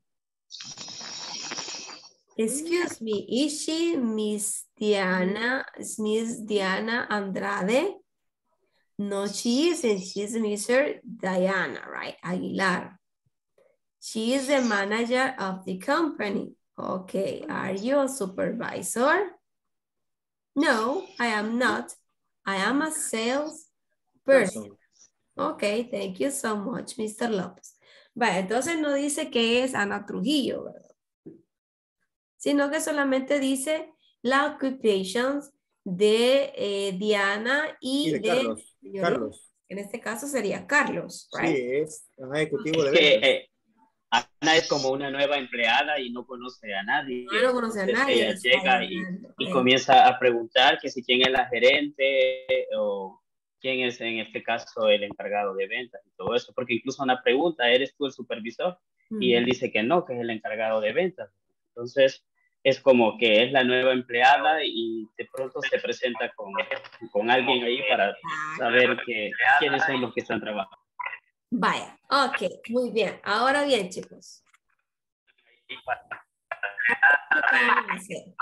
Excuse me, is she Miss Diana, is Miss Diana Andrade? No, she isn't. She's mister Diana, right? Aguilar. She is the manager of the company. Okay, are you a supervisor? No, I am not. I am a sales person. Okay, thank you so much, mister López. Vale, entonces no dice que es Ana Trujillo, ¿verdad? Sino que solamente dice la occupations de eh, Diana y, Y de de Carlos. señor Carlos. López. En este caso sería Carlos, right? Sí, es un ejecutivo Es de que ventas. eh, Ana es como una nueva empleada y no conoce a nadie. No, no conoce a Entonces nadie, ella está llega y, llegando. y Eh, comienza a preguntar que si quién es la gerente o quién es en este caso el encargado de ventas y todo eso. Porque incluso una pregunta, ¿eres tú el supervisor? Y él ujú. dice que no, que es el encargado de ventas. Entonces es como que es la nueva empleada y de pronto se presenta con, con alguien ahí para saber que, quiénes son los que están trabajando. Vaya, ok, muy bien. Ahora bien, chicos. ¿Qué vamos a hacer?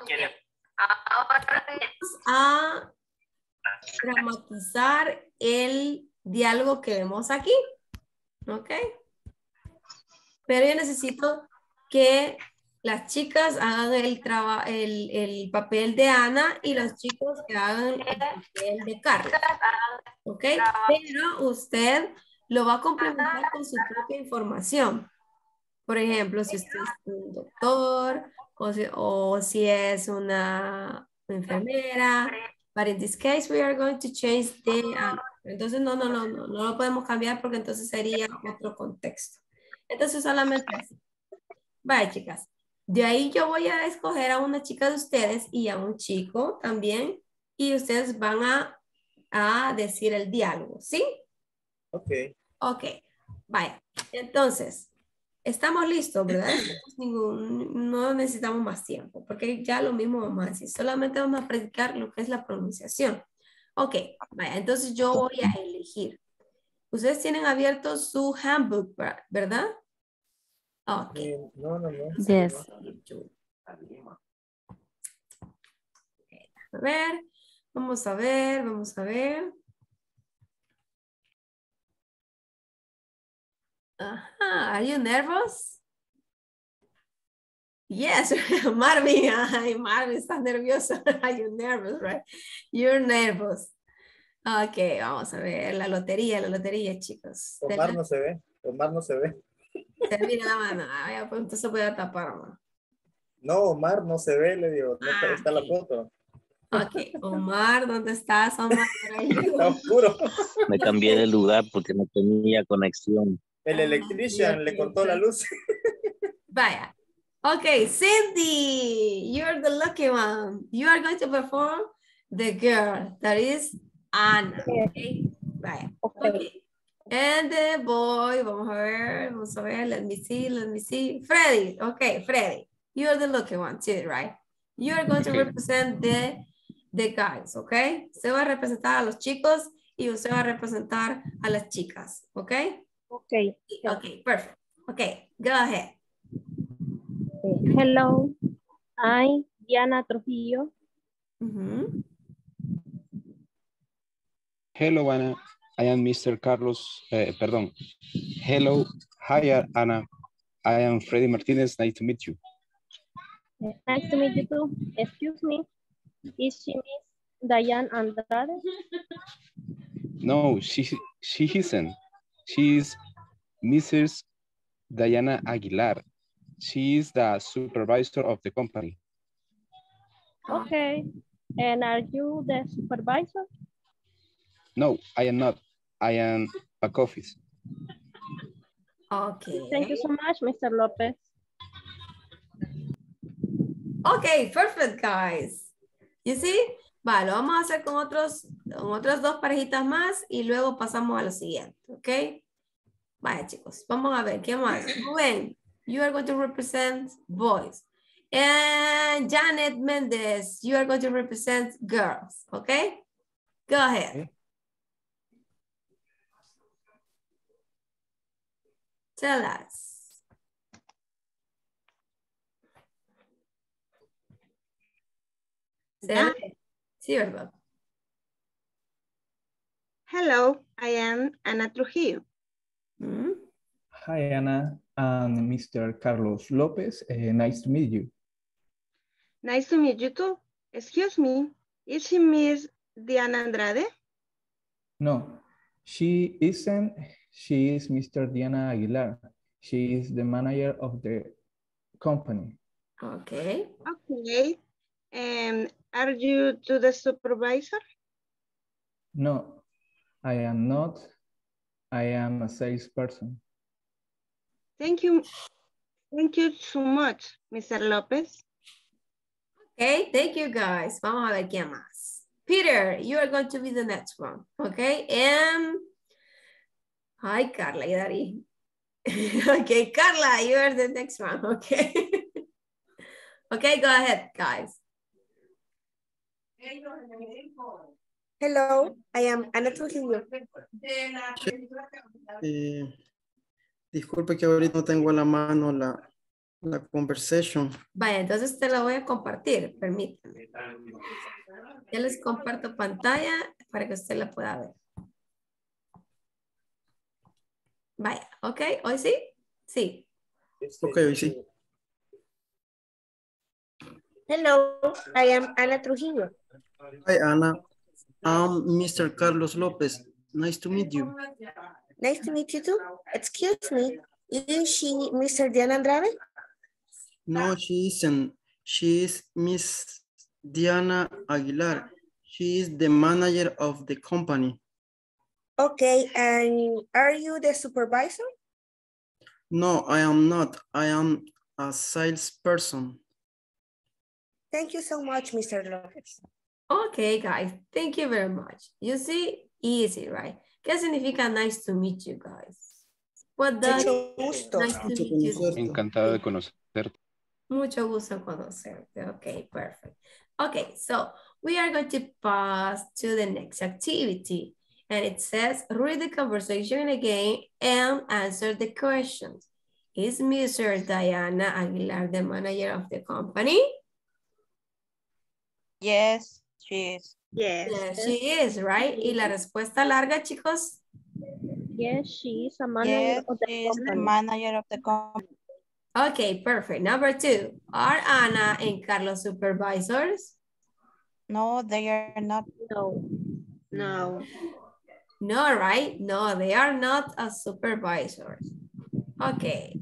Vamos a dramatizar el diálogo que vemos aquí. ¿Ok? Pero yo necesito que las chicas hagan el, traba- el, el papel de Ana y los chicos que hagan el papel de Carlos. ¿Ok? Pero usted lo va a complementar con su propia información. Por ejemplo, si usted es un doctor o si, o si es una enfermera. But in this case, we are going to change the Ana. Entonces, no, no, no, no, no lo podemos cambiar porque entonces sería otro contexto. Entonces, solamente así. Vale, chicas. De ahí yo voy a escoger a una chica de ustedes y a un chico también. Y ustedes van a, a decir el diálogo, ¿sí? Ok. Ok. Vaya. Entonces, estamos listos, ¿verdad? Estamos ningún- no necesitamos más tiempo porque ya lo mismo vamos a decir. Solamente vamos a practicar lo que es la pronunciación. Ok. Vaya. Entonces yo voy a elegir. Ustedes tienen abierto su handbook, ¿verdad? Ok. Eh, no, no, no. Yes. A ver, vamos a ver, vamos a ver. Ajá, are you nervous? Yes, Marvin, ay, Marvin, estás nervioso. Are you nervous, right? You're nervous. Ok, vamos a ver, la lotería, la lotería, chicos. Omar no se ve. Omar no se ve. Se mira la mano. Ah, ya, pues entonces voy a tapar, ¿no? No, Omar no se ve, le digo. No está, Ah, está la foto. Ok, Omar, ¿dónde estás, Omar? Está oscuro. Me cambié de lugar porque no tenía conexión. El electrician le cortó la luz. Vaya. Okay, Cindy, you're the lucky one. You are going to perform the girl. That is Anna. Okay. Vaya. Okay. And the boy, vamos a ver, vamos a ver, let me see, let me see. Freddy, okay, Freddy. You're the lucky one too, right? You are going to represent the, the guys, okay? Usted va a representar a los chicos y usted va a representar a las chicas, okay? Okay. Okay, perfect. Okay, go ahead. Hello, I'm Diana Trujillo. Mm-hmm. Hello, Anna. I am mister Carlos. Uh, pardon. Hello. Hi, Anna. I am Freddy Martinez. Nice to meet you. Nice to meet you too. Excuse me. Is she Miss Diane Andrade? No, she she isn't. She is Missus Diana Aguilar. She is the supervisor of the company. Okay. And are you the supervisor? No, I am not. I am back office. Okay. Thank you so much, Mister Lopez. Okay, perfect, guys. You see? Vale, lo vamos a hacer con otros, con otras dos parejitas más y luego pasamos a lo siguiente, ¿ok? Vaya, chicos, vamos a ver, ¿qué más? Rubén, you are going to represent boys. And Janet Mendez, you are going to represent girls, okay? Go ahead. Okay. Tell us. Yeah. Sí, ¿verdad? Hello, I am Ana Trujillo. Mm-hmm. Hi, Anna. I'm Mister Carlos Lopez. Uh, nice to meet you. Nice to meet you too. Excuse me, is she Miss Diana Andrade? No, she isn't. She is Mister Diana Aguilar. She is the manager of the company. Okay. Okay. And are you to the supervisor? No, I am not. I am a salesperson. Thank you. Thank you so much, Mister Lopez. Okay, thank you guys. Vamos a ver quién más. Peter, you are going to be the next one. Okay, and hi, Carla y Dari. Okay, Carla, you are the next one. Okay. Okay, go ahead, guys. Hello, I am Ana Trujillo. Eh, disculpe que ahorita no tengo a la mano la, la conversation. Vaya, entonces te la voy a compartir, permítame. Ya les comparto pantalla para que usted la pueda ver. Vaya, ok, ¿hoy sí? Sí. Ok, hoy sí. Hello, I am Ana Trujillo. Hi, Anna. I'm Mister Carlos Lopez. Nice to meet you. Nice to meet you too. Excuse me, is she Mister Diana Andrade? No, she isn't. She is Miss Diana Aguilar. She is the manager of the company. Okay, and are you the supervisor? No, I am not. I am a salesperson. Thank you so much, Mister Lopez. Okay, guys, thank you very much. You see, easy, right? ¿Qué significa nice to meet you, guys? What does Mucho gusto. nice to meet you? Encantado de conocerte. Mucho gusto conocerte. Okay, perfect. Okay, so we are going to pass to the next activity. And it says, read the conversation again and answer the questions. Is Mister Diana Aguilar the manager of the company? Yes, she is. Yes. Yes, she is, right? Y la respuesta larga, chicos. Yes, she is a manager Yes, of the she is the company. manager of the company. Okay, perfect. Number two, are Ana and Carlos supervisors? No, they are not. No. No. No, right? No, they are not a supervisors. Okay.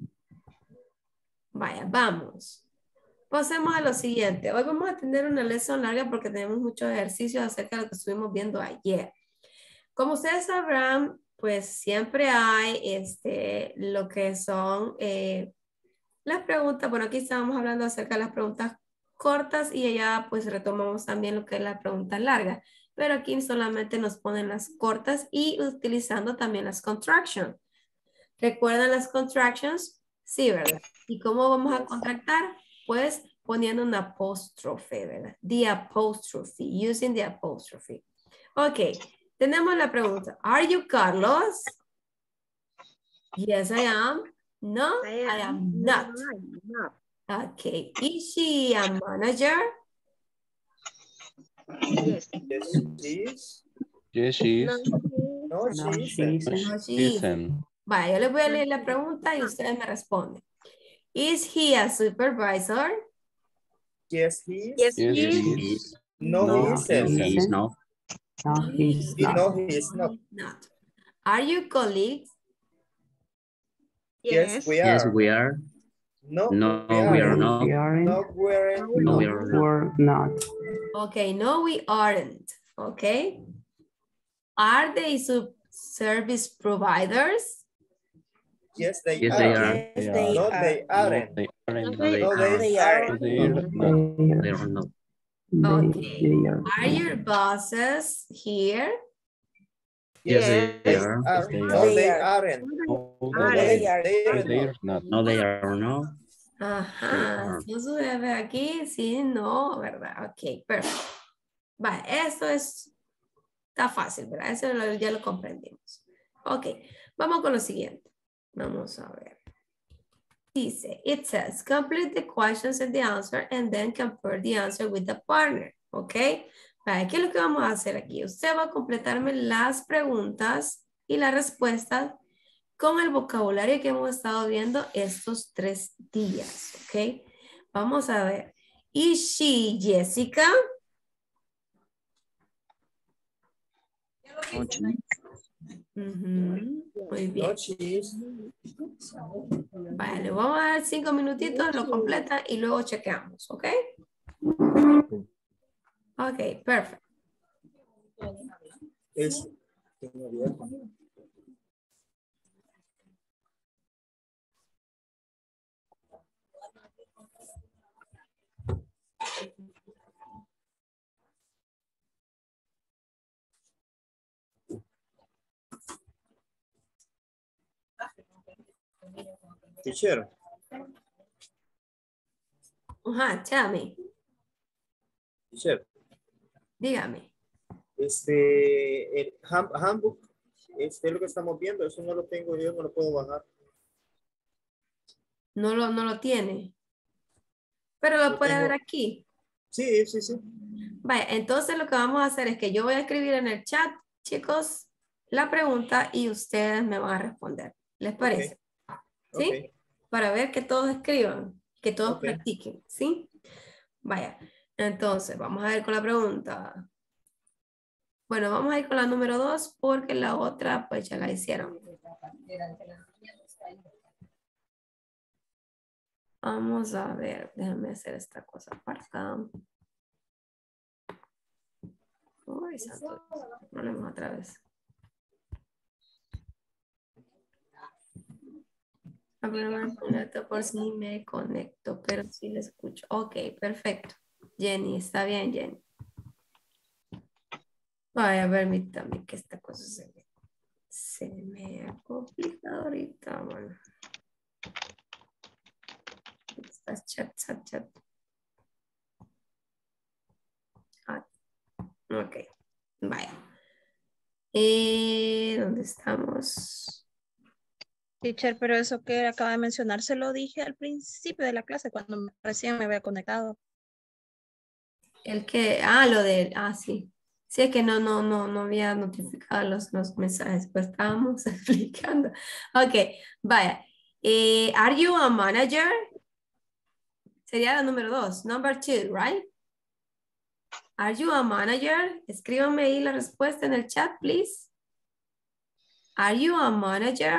Vaya, vamos. Pasemos a lo siguiente. Hoy vamos a tener una lección larga porque tenemos muchos ejercicios acerca de lo que estuvimos viendo ayer. Como ustedes sabrán, pues siempre hay este, lo que son eh, las preguntas. Bueno, aquí estábamos hablando acerca de las preguntas cortas y allá pues retomamos también lo que es la pregunta larga. Pero aquí solamente nos ponen las cortas y utilizando también las contractions. ¿Recuerdan las contractions? Sí, ¿verdad? ¿Y cómo vamos a contractar? Pues poniendo un apóstrofe, ¿verdad? The apostrophe, using the apostrophe. Ok, tenemos la pregunta. Are you Carlos? Yes, I am. No, I am, I am not. No. Okay, is she a manager? Yes. Yes, she is. Yes, she is. No, she isn't. No, she isn't. Vaya, yo les voy a leer la pregunta y ustedes me responden. Is he a supervisor? Yes, he is. Yes, Yes, he is. he is. No, No, he isn't. he is not. No, he's not. No, he is not. Not. Are you colleagues? Yes, Yes. we Yes, are. we are. No, No, we we are aren't. not. We aren't. No, we're No, we are not. We're not. Okay, no, we aren't. Okay. Are they sub service providers? Yes, they Yes, are. they are. Yes, they No, are. they aren't. They aren't. No, they No, aren't. they They aren't. aren't. They're not. They are not. Okay. They are Are your bosses here? Yes, they They are. are. They No, are. they aren't. No, No, they they, aren't. they No, aren't. they're not. No, they are not. Ajá, They no debe aquí, sí, no, ¿verdad? Ok, perfecto. Vale, esto es, está fácil, ¿verdad? Eso lo- ya lo comprendimos. Ok, vamos con lo siguiente. Vamos a ver. Dice, it says, complete the questions and the answer and then compare the answer with the partner. Ok, vale, ¿qué es lo que vamos a hacer aquí? Usted va a completarme las preguntas y las respuestas con el vocabulario que hemos estado viendo estos tres días, ¿ok? Vamos a ver. ¿Is she Jessica? Ujú, muy bien. No, she is. Vale, vamos a dar cinco minutitos, lo completa y luego chequeamos, ¿ok? Ok, perfecto. Es. Tengo abierto. Teacher, Ajá, tell me, teacher, dígame. este, el hand- handbook, este es lo que estamos viendo, eso no lo tengo yo, no lo puedo bajar. No lo, no lo tiene. Pero lo Lo puede ver tengo- aquí. Sí, sí, sí. Vaya, entonces lo que vamos a hacer es que yo voy a escribir en el chat, chicos, la pregunta y ustedes me van a responder. ¿Les parece? ¿Sí? Ok. Para ver que todos escriban, que todos Ok. practiquen, ¿sí? Vaya, entonces vamos a ver con la pregunta. Bueno, vamos a ir con la número dos porque la otra pues ya la hicieron. Vamos a ver, déjame hacer esta cosa aparta. Uy, santo Dios, ponemos otra vez. A ver, me conecto por si me conecto, pero sí le escucho. Ok, perfecto. Jenny, está bien, Jenny. Vaya, permítame que esta cosa se me, se me ha complicado ahorita. Bueno. Está chat, chat, chat. Ah, ok, vaya. Eh, ¿dónde estamos? Teacher, pero eso que acaba de mencionar se lo dije al principio de la clase cuando me- recién me había conectado. El que, ah, lo de, ah, sí. Sí, es que no, no, no, no había notificado los, los mensajes, pues estábamos explicando. Ok, vaya. Eh, are you a manager? Sería la número dos, number two, right? Are you a manager? Escríbanme ahí la respuesta en el chat, please. Are you a manager?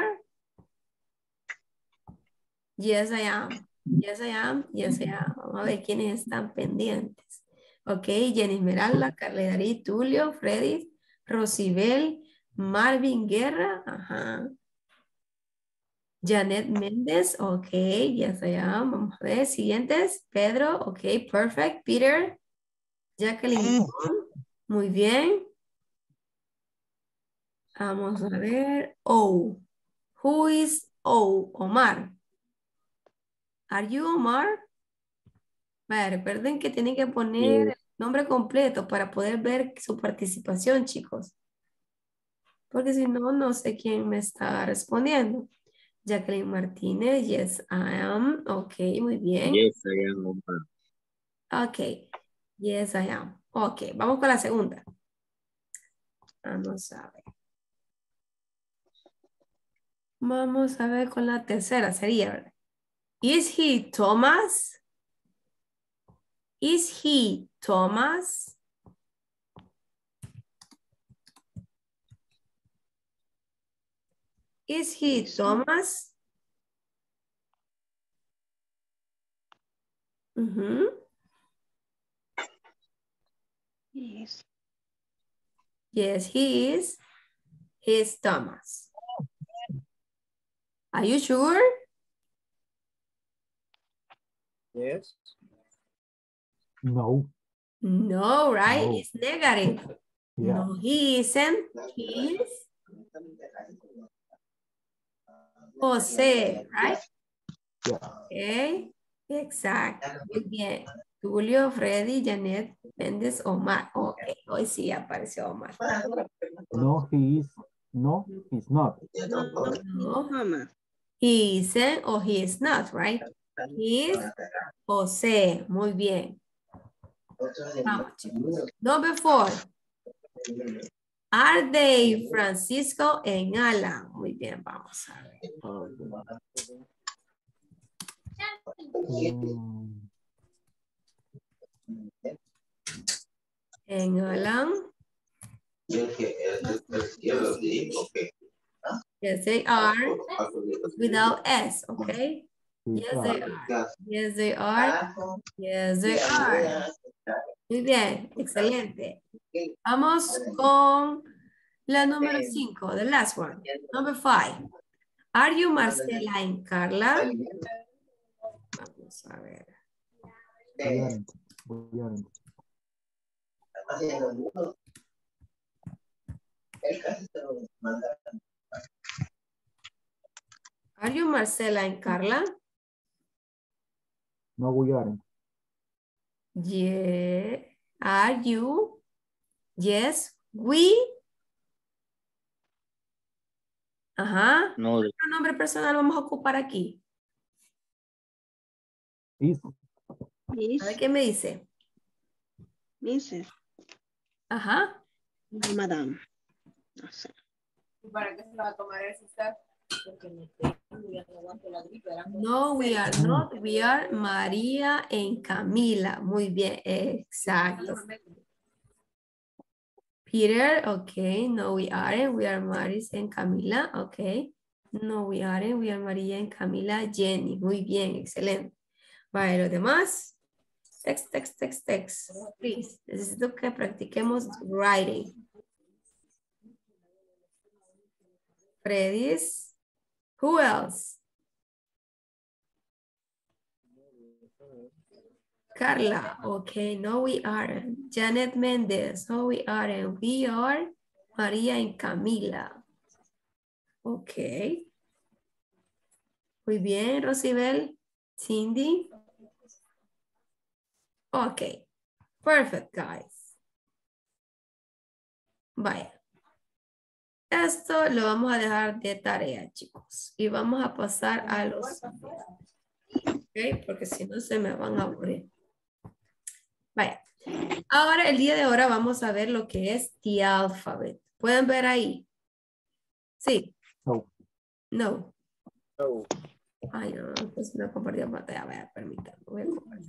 Yes, I am. Yes, I am. Yes, I am. Vamos a ver quiénes están pendientes. Ok, Jenny Esmeralda, Carla Darí, Tulio, Freddy, Rosibel, Marvin Guerra. Ajá. Janet Méndez. Ok, yes, I am. Vamos a ver. Siguientes. Pedro. Ok, perfect. Peter. Jacqueline. Muy bien. Vamos a ver. O. Who is O? Omar. Are you Omar? Vale, recuerden que tienen que poner el nombre completo para poder ver su participación, chicos. Porque si no, no sé quién me está respondiendo. Jacqueline Martínez, yes, I am. Ok, muy bien. Yes, I am. Omar. Ok, yes, I am. Ok, vamos con la segunda. Vamos a ver. Vamos a ver con la tercera, sería, ¿verdad? Is he Thomas? Is he Thomas? Is he Thomas? Mm-hmm. Yes. Yes, he is. He is Thomas. Are you sure? Yes. No. No, right? No. It's negative. Yeah. No, he isn't. He is Jose, right? Yeah. Okay. Exacto. Muy bien. Julio, Freddy, Janet, Méndez, Omar. Ok, hoy sí apareció Omar. No, he is. No, he's not. No, no. He isn't or he is not, right? He is José. Muy bien. Vamos, chicos. Number four. Are they Francisco and Alan? Muy bien, vamos a ver. Mm, En Alan. Yes, they are. Without S, okay? Yes, they are. Yes, they are. Yes, they are. Muy bien, excelente. Vamos con la número cinco, the last one. Number five. Are you Marcela and Carla? Vamos a ver. we aren't. We aren't. Are you Marcela and Carla? No, we aren't. Yeah. Are you? Yes, we. Ajá. No, ¿Qué nombre personal vamos a ocupar aquí? Is. Miss. A ver qué me dice. Missus. Ajá. No, madame. No sé. ¿Y para qué se va a tomar el sister? Porque me aguanto la gripe. No, we are not. We are María and Camila. Muy bien, exacto. Peter, okay. No, we aren't. We are Maris and Camila, okay. No, we aren't. We are María and Camila. Jenny, muy bien, excelente. Vale, los demás. Text, text, text, text. Please, necesito que practiquemos writing. Freddy's. Who else? Carla. Okay, no, we aren't. Janet Mendez. No, we aren't. We are Maria and Camila. Okay. Muy bien, Rosibel. Cindy. Okay. Perfect, guys. Vaya. Esto lo vamos a dejar de tarea, chicos. Y vamos a pasar a los... Ok, porque si no se me van a aburrir. Vaya. Ahora, el día de ahora vamos a ver lo que es the alphabet. ¿Pueden ver ahí? Sí. No. No. No. Ay, no, pues no he compartido pantalla. Vaya, permítanme. Voy a compartir.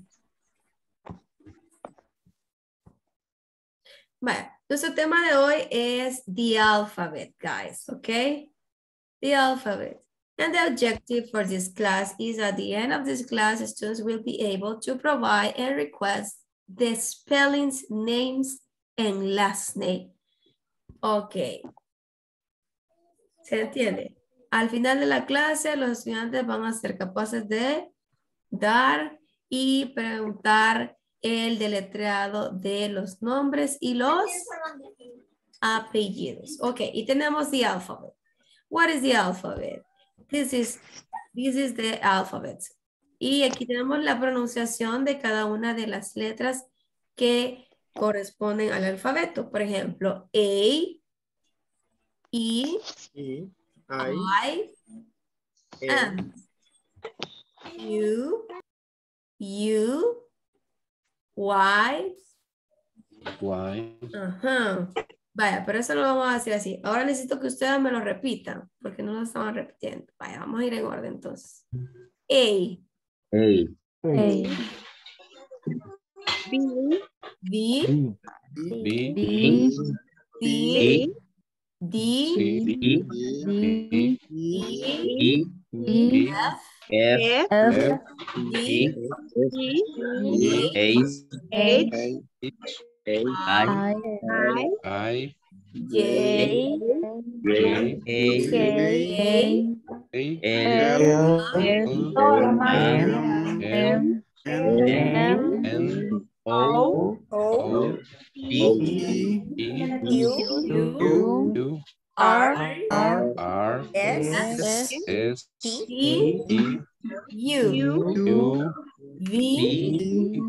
Vaya, nuestro tema de hoy es the alphabet, guys, okay? The alphabet. And the objective for this class is at the end of this class, students will be able to provide and request the spellings, names, and last name. Okay. ¿Se entiende? Al final de la clase, los estudiantes van a ser capaces de dar y preguntar el deletreado de los nombres y los apellidos. Ok, y tenemos the alphabet. What is the alphabet? This is, this is the alphabet. Y aquí tenemos la pronunciación de cada una de las letras que corresponden al alfabeto. Por ejemplo, A, E, E, I, I, M, U, U, Y. Why? Ajá. Vaya, pero eso lo vamos a hacer así. Ahora necesito que ustedes me lo repitan, porque no lo estaban repitiendo. Vaya, vamos a ir en orden entonces. A. Hey. Hey. B. B. B. D, D. D. C. D, E. E, F. F. F, G, H, H, I, I, I, J, J, K, A, L, L, M, M, N, N, O, O, E, E, U, U, R, R, S, S, T, T, U, U, V, V,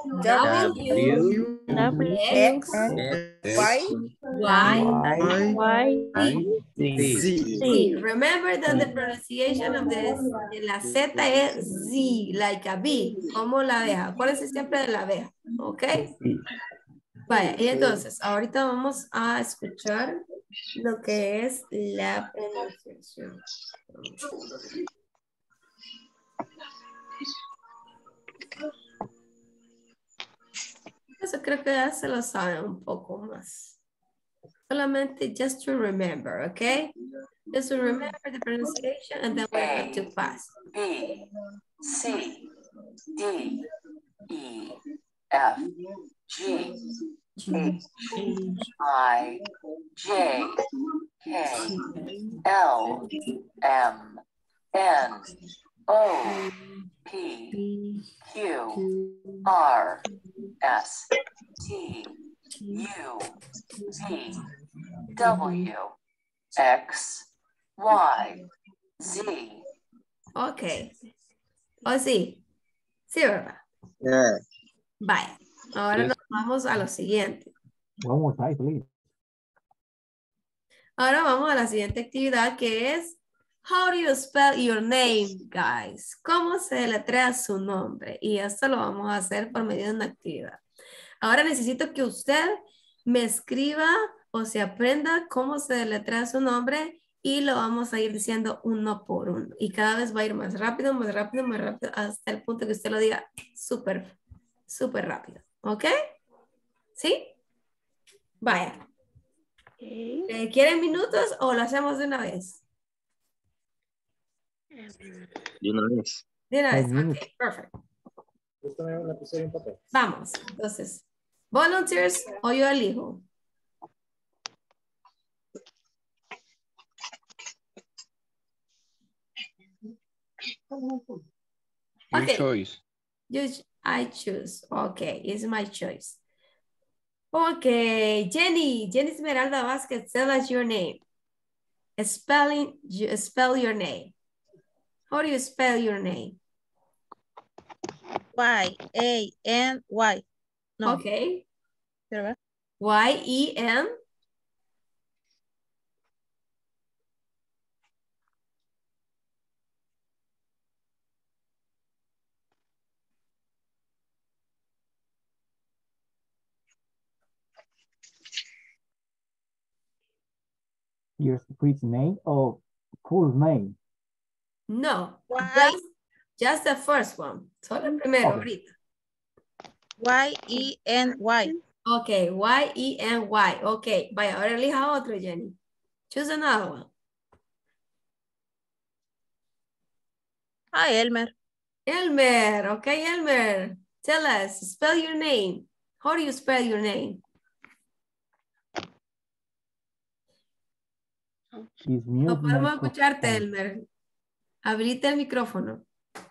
W, W, X, X, Y, Y, I, Z. Z. Remember that the pronunciation of this, de la Z es Z, like a bee, como la abeja. Acuérdense siempre de la abeja, ¿ok? Vaya, y entonces, ahorita vamos a escuchar lo que es la pronunciación. Eso creo que ya se lo saben un poco más. Solamente just to remember, okay? Just to remember the pronunciation and then we're going to pass. B, C, D, E, F, G, H, I, J, K, L, M, N, O, P, Q, R, S, T, U, V, W, X, Y, Z. Ok. ¿O sí? Sí, ¿verdad? Yeah. Vaya. Ahora Yes. nos vamos a lo siguiente. One more time, please. Ahora vamos a la siguiente actividad que es How do you spell your name, guys? ¿Cómo se deletrea su nombre? Y esto lo vamos a hacer por medio de una actividad. Ahora necesito que usted me escriba o se aprenda cómo se deletrea su nombre y lo vamos a ir diciendo uno por uno. Y cada vez va a ir más rápido, más rápido, más rápido, hasta el punto que usted lo diga súper, súper rápido. ¿Ok? ¿Sí? Vaya. Eh, ¿Quieren minutos o lo hacemos de una vez? De una vez. De una vez. Five minutes. Ok, perfecto. Búscame un lapicero y un papel. Vamos. Entonces, volunteers o yo elijo. Your Okay. choice. You, I choose. Okay, it's my choice. Okay, Jenny. Jenny Esmeralda Vasquez, tell us your name. Spelling, you spell your name. How do you spell your name? Y, A, N, Y. No. Okay. Quiero ver. Y, E, N. Your street name or full name? No, just, just the first one. Solo el primero Okay. ahorita. Y, E, N, Y. Okay, Y, E, N, Y. Okay, vaya, ahora elija otro, Jenny. Choose another one. Ah, Elmer. Elmer, okay, Elmer. Tell us, spell your name. How do you spell your name? Is No mute podemos microphone. escucharte, Elmer. Abrite el micrófono.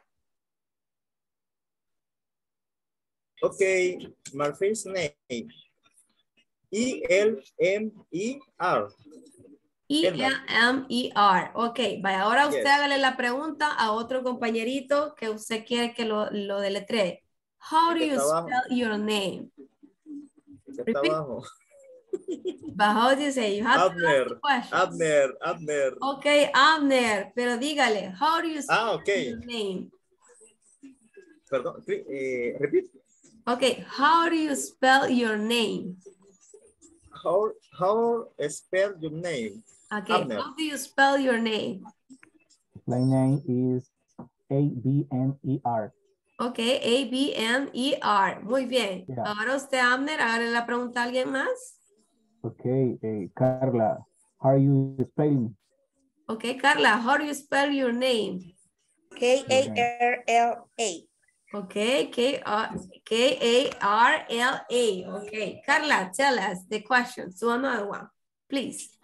Okay, my first name. E L M E R. E L M E R. Ok, vaya, ahora usted Yes. hágale la pregunta a otro compañerito que usted quiere que lo, lo deletree. How do Que you está abajo. spell your name? Que está abajo. But how do you say? You have to ask Abner, the question. Abner, Abner. Ok, Abner, pero dígale, how do you spell Ah, ok. your name? Perdón, eh, repeat. Ok, how do you spell your name? How, how spell your name? Ok, Abner. how do you spell your name? My name is A B N E R. Ok, A B M E R. Muy bien. Yeah. Ahora usted, Abner, hágale la pregunta a alguien más. Okay, eh, Carla, how are you spelling? Ok, Carla, how do you spell your name? K A R L A. Okay, K A R L A. Okay, Carla, tell us the questions. Do another one, please.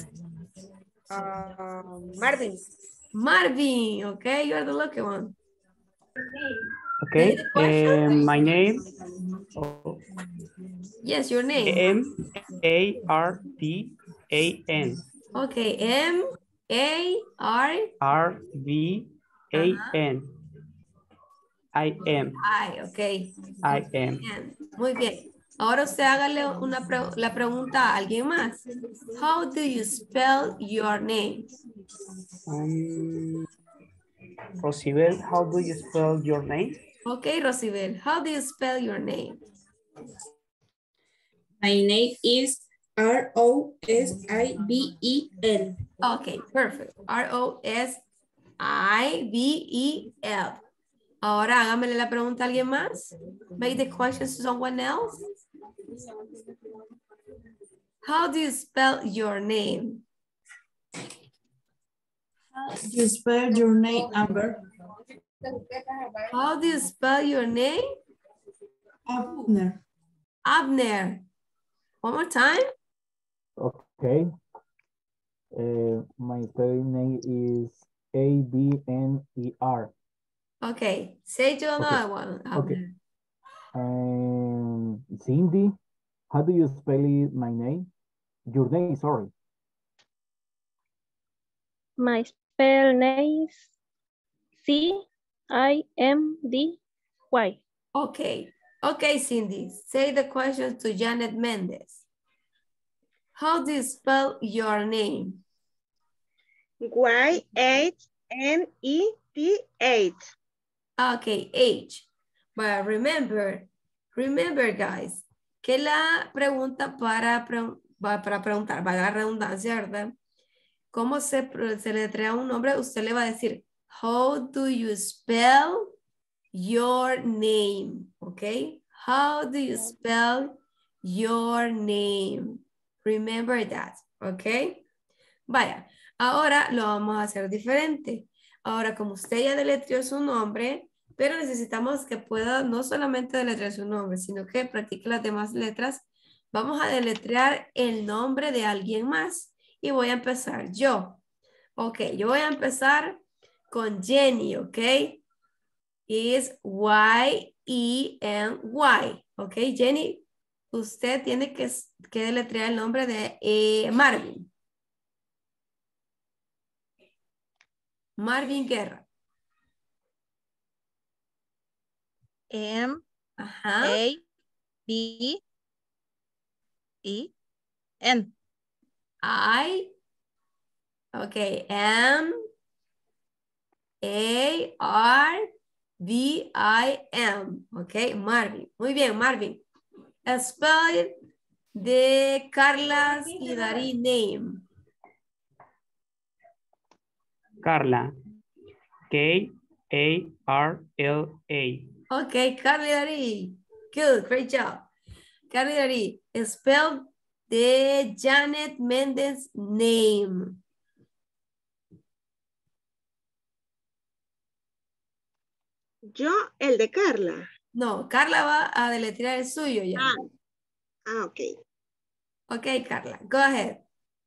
Uh, Marvin. Marvin, okay, you're the lucky one. Okay, uh, my name. Oh. Yes, your name. M A R V A N. Okay, M A R R V A N. I am. I, ok. I am. Bien. Muy bien. Ahora usted hágale una pre la pregunta a alguien más. How do you spell your name? Um, Rosibel, how do you spell your name? Okay, Rosibel, how do you spell your name? My name is R O S I B E L. Okay, perfect. R O S I B E L. Ahora hágamele la pregunta a alguien más. Make the question to someone else. How do you spell your name? How do you spell your name, Amber? How do you spell your name? Abner. Abner. One more time. Okay. Uh, my spelling name is A B N E R. Okay. Say to another okay. one. Abner. Okay. Um, Cindy, how do you spell it, my name? Your name, sorry. My spell name is C I M D Y. Okay. Okay, Cindy. Say the question to Janet Mendez. How do you spell your name? Y H N E T H. Okay, H. But remember, remember guys, que la pregunta para, para preguntar, va a la redundancia, ¿verdad? ¿Cómo se, se le trae un nombre? Usted le va a decir, how do you spell your name? Okay, how do you spell your name? Remember that, okay? Vaya, ahora lo vamos a hacer diferente. Ahora, como usted ya deletreó su nombre, pero necesitamos que pueda no solamente deletrear su nombre, sino que practique las demás letras, vamos a deletrear el nombre de alguien más y voy a empezar yo. Ok, yo voy a empezar con Jenny, ok? Es Y E N Y, ok, Jenny, usted tiene que, que deletrear el nombre de eh, Marvin. Marvin Guerra. M Ajá. A B E N. I. Okay. M A R V I M. Okay. Marvin. Muy bien, Marvin. Spell the Carla's y Darí name. Carla. K A R L A. Okay, Carla y Darí. Good, great job. Carla y Darí, spell the Janet Mendez name. Yo, el de Carla. No, Carla va a deletrear el suyo ya. Ah, ah ok. Ok, Carla, go ahead.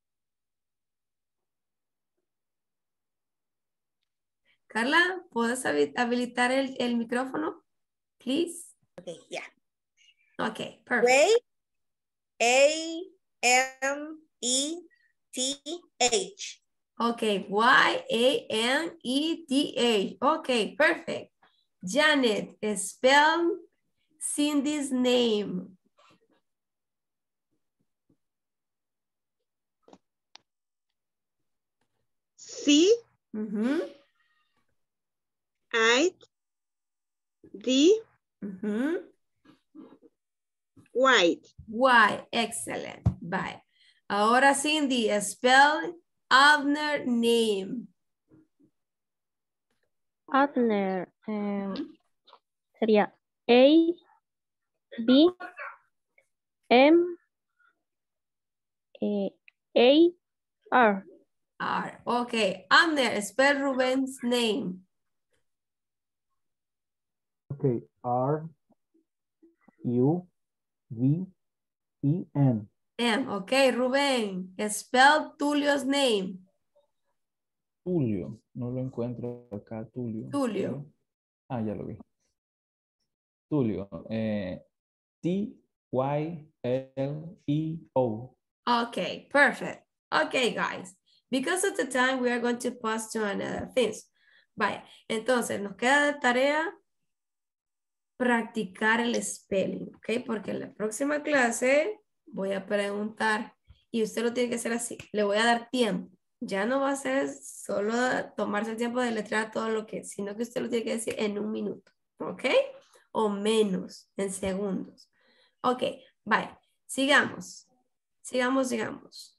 Carla, ¿puedes habilitar el, el micrófono? Please. Okay, yeah. Okay, perfect. Wait. A M E T H. Okay, Y A N E T H. Okay, perfect. Janet, spell Cindy's name. C. Mm-hmm. I. D. Mm-hmm. White. Why, excellent. Bye. Ahora Cindy, spell Abner name. Abner um, sería A B M A R. R. Okay. Abner, spell Ruben's name. Okay, R U V E N. M, okay, Rubén. Spell Tulio's name. Tulio. No lo encuentro acá, Tulio. Tulio. Ah, ya lo vi. Tulio. Eh, T Y L E O. Okay, perfect. Okay, guys. Because of the time, we are going to pass to another things. Vaya, entonces nos queda de tarea practicar el spelling, ¿ok? Porque en la próxima clase voy a preguntar y usted lo tiene que hacer así. Le voy a dar tiempo. Ya no va a ser solo tomarse el tiempo de letrar todo lo que, sino que usted lo tiene que decir en un minuto, ¿ok? O menos, en segundos. Ok, vaya, sigamos. Sigamos, sigamos.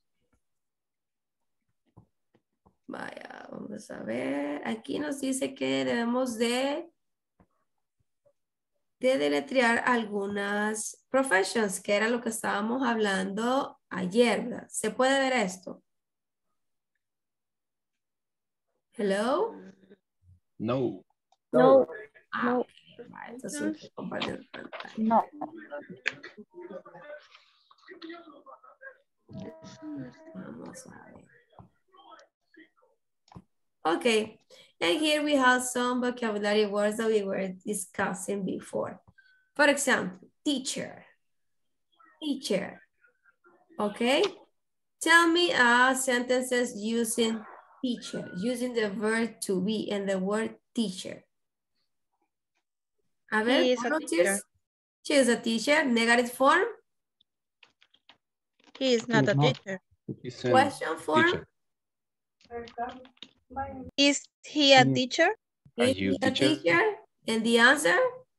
Vaya, vamos a ver. Aquí nos dice que debemos de, de deletrear algunas professions, que era lo que estábamos hablando ayer, ¿verdad? ¿Se puede ver esto? Hello? No. No. Ah, No. okay. Vale, entonces compartir pantalla. No. Vamos a ver. Okay, and here we have some vocabulary words that we were discussing before. For example, teacher. Teacher. Okay, tell me uh, sentences using teacher, using the verb to be and the word teacher. A ver, He is a teacher. She is a teacher. Negative form. He is not He's a not. teacher. He's a Question form. teacher. Is he a Mm. teacher? Are Is you he a teacher? teacher? And the answer?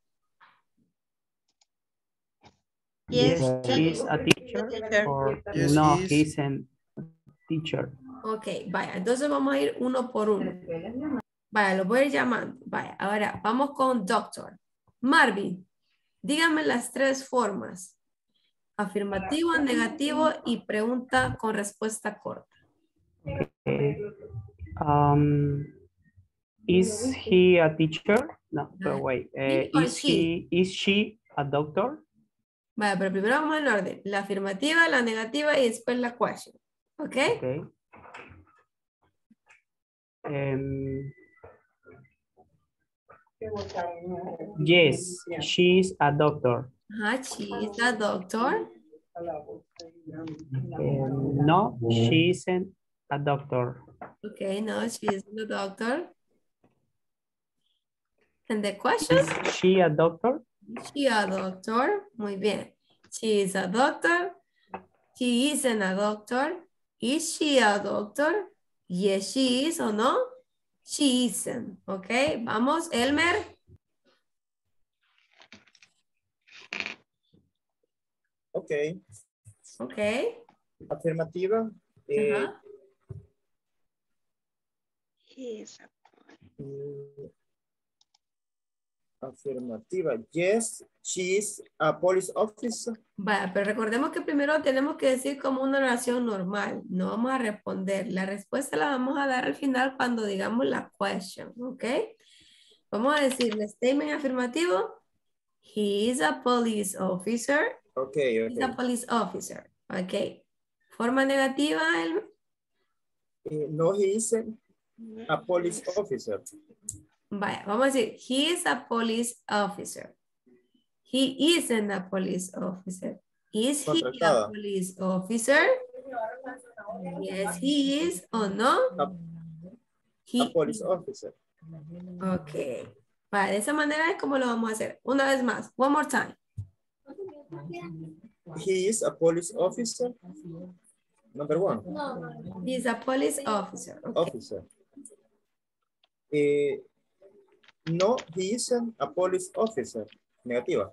Yes, Yes, he is a teacher. teacher. Or Yes, no, he is. he isn't a teacher. Ok, vaya, entonces vamos a ir uno por uno. Vaya, lo voy a ir llamando. Vaya, ahora vamos con doctor. Marvin, dígame las tres formas. Afirmativo, negativo y pregunta con respuesta corta. Okay. Um, is he a teacher? No, but wait. Uh, He or is he? Is she a doctor? Vaya, pero primero vamos en orden. La afirmativa, la negativa y después la question. ¿Ok? Okay. Um, yes, she is a doctor. Ajá, she is a doctor. Um, no, she isn't a doctor. Okay, no, she isn't a doctor. And the question? Is she a doctor? Is she a doctor? Muy bien. She is a doctor. She isn't a doctor. Is she a doctor? Yes, she is, or no? She isn't. Okay, vamos, Elmer. Ok. Ok. Afirmativa. Eh, Ajá. He is a mm, afirmativa. Yes, she is a police officer. Vaya, pero recordemos que primero tenemos que decir como una oración normal. No vamos a responder. La respuesta la vamos a dar al final cuando digamos la question. ¿Ok? Vamos a decir el statement afirmativo. He is a police officer. Ok, He's a ok. police officer. Ok. Forma negativa, Elmer. Eh, no, he isn't a police officer. Vaya, vamos a decir, he is a police officer. He isn't a police officer. Is he a Contratada. police officer? Yes, he is, or no? A, He a police officer. Ok. Vale, de esa manera es como lo vamos a hacer. Una vez más. One more time. He is a police officer. Number one. He is a police officer. Okay. Officer. Eh, no, he isn't a police officer. Negativa.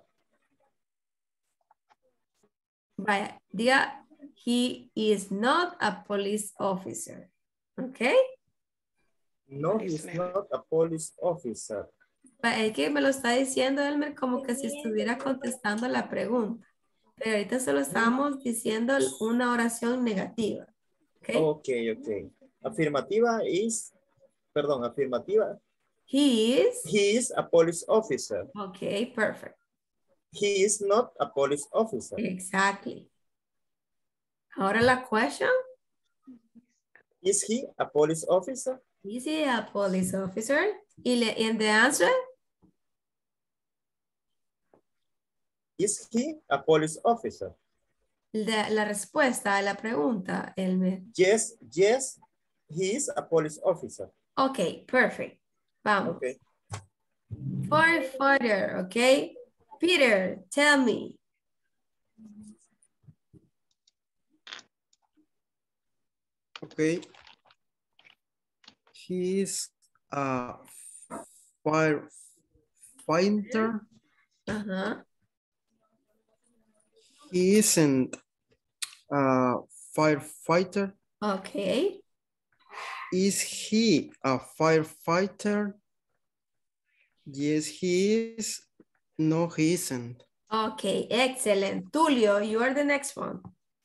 Vaya, diga, he is not a police officer. Okay. No, he's not a police officer. Vaya, es que me lo está diciendo Elmer como que si estuviera contestando la pregunta. Pero ahorita solo estábamos diciendo una oración negativa. Okay. Ok, ok. Afirmativa is, perdón, afirmativa. He is? He is a police officer. Okay, perfect. He is not a police officer. Exactly. Ahora la question. Is he a police officer? Is he a police officer? Y le, and the answer? Is he a police officer? La, la respuesta a la pregunta, Elmer. Yes, yes, he is a police officer. Okay, perfect. Vamos. Okay. For further, okay? Peter, tell me. Okay. He is a firefighter. Uh-huh. He isn't a firefighter. Okay. Is he a firefighter? Yes, he is. No, he isn't. Okay, excellent. Tulio, you are the next one.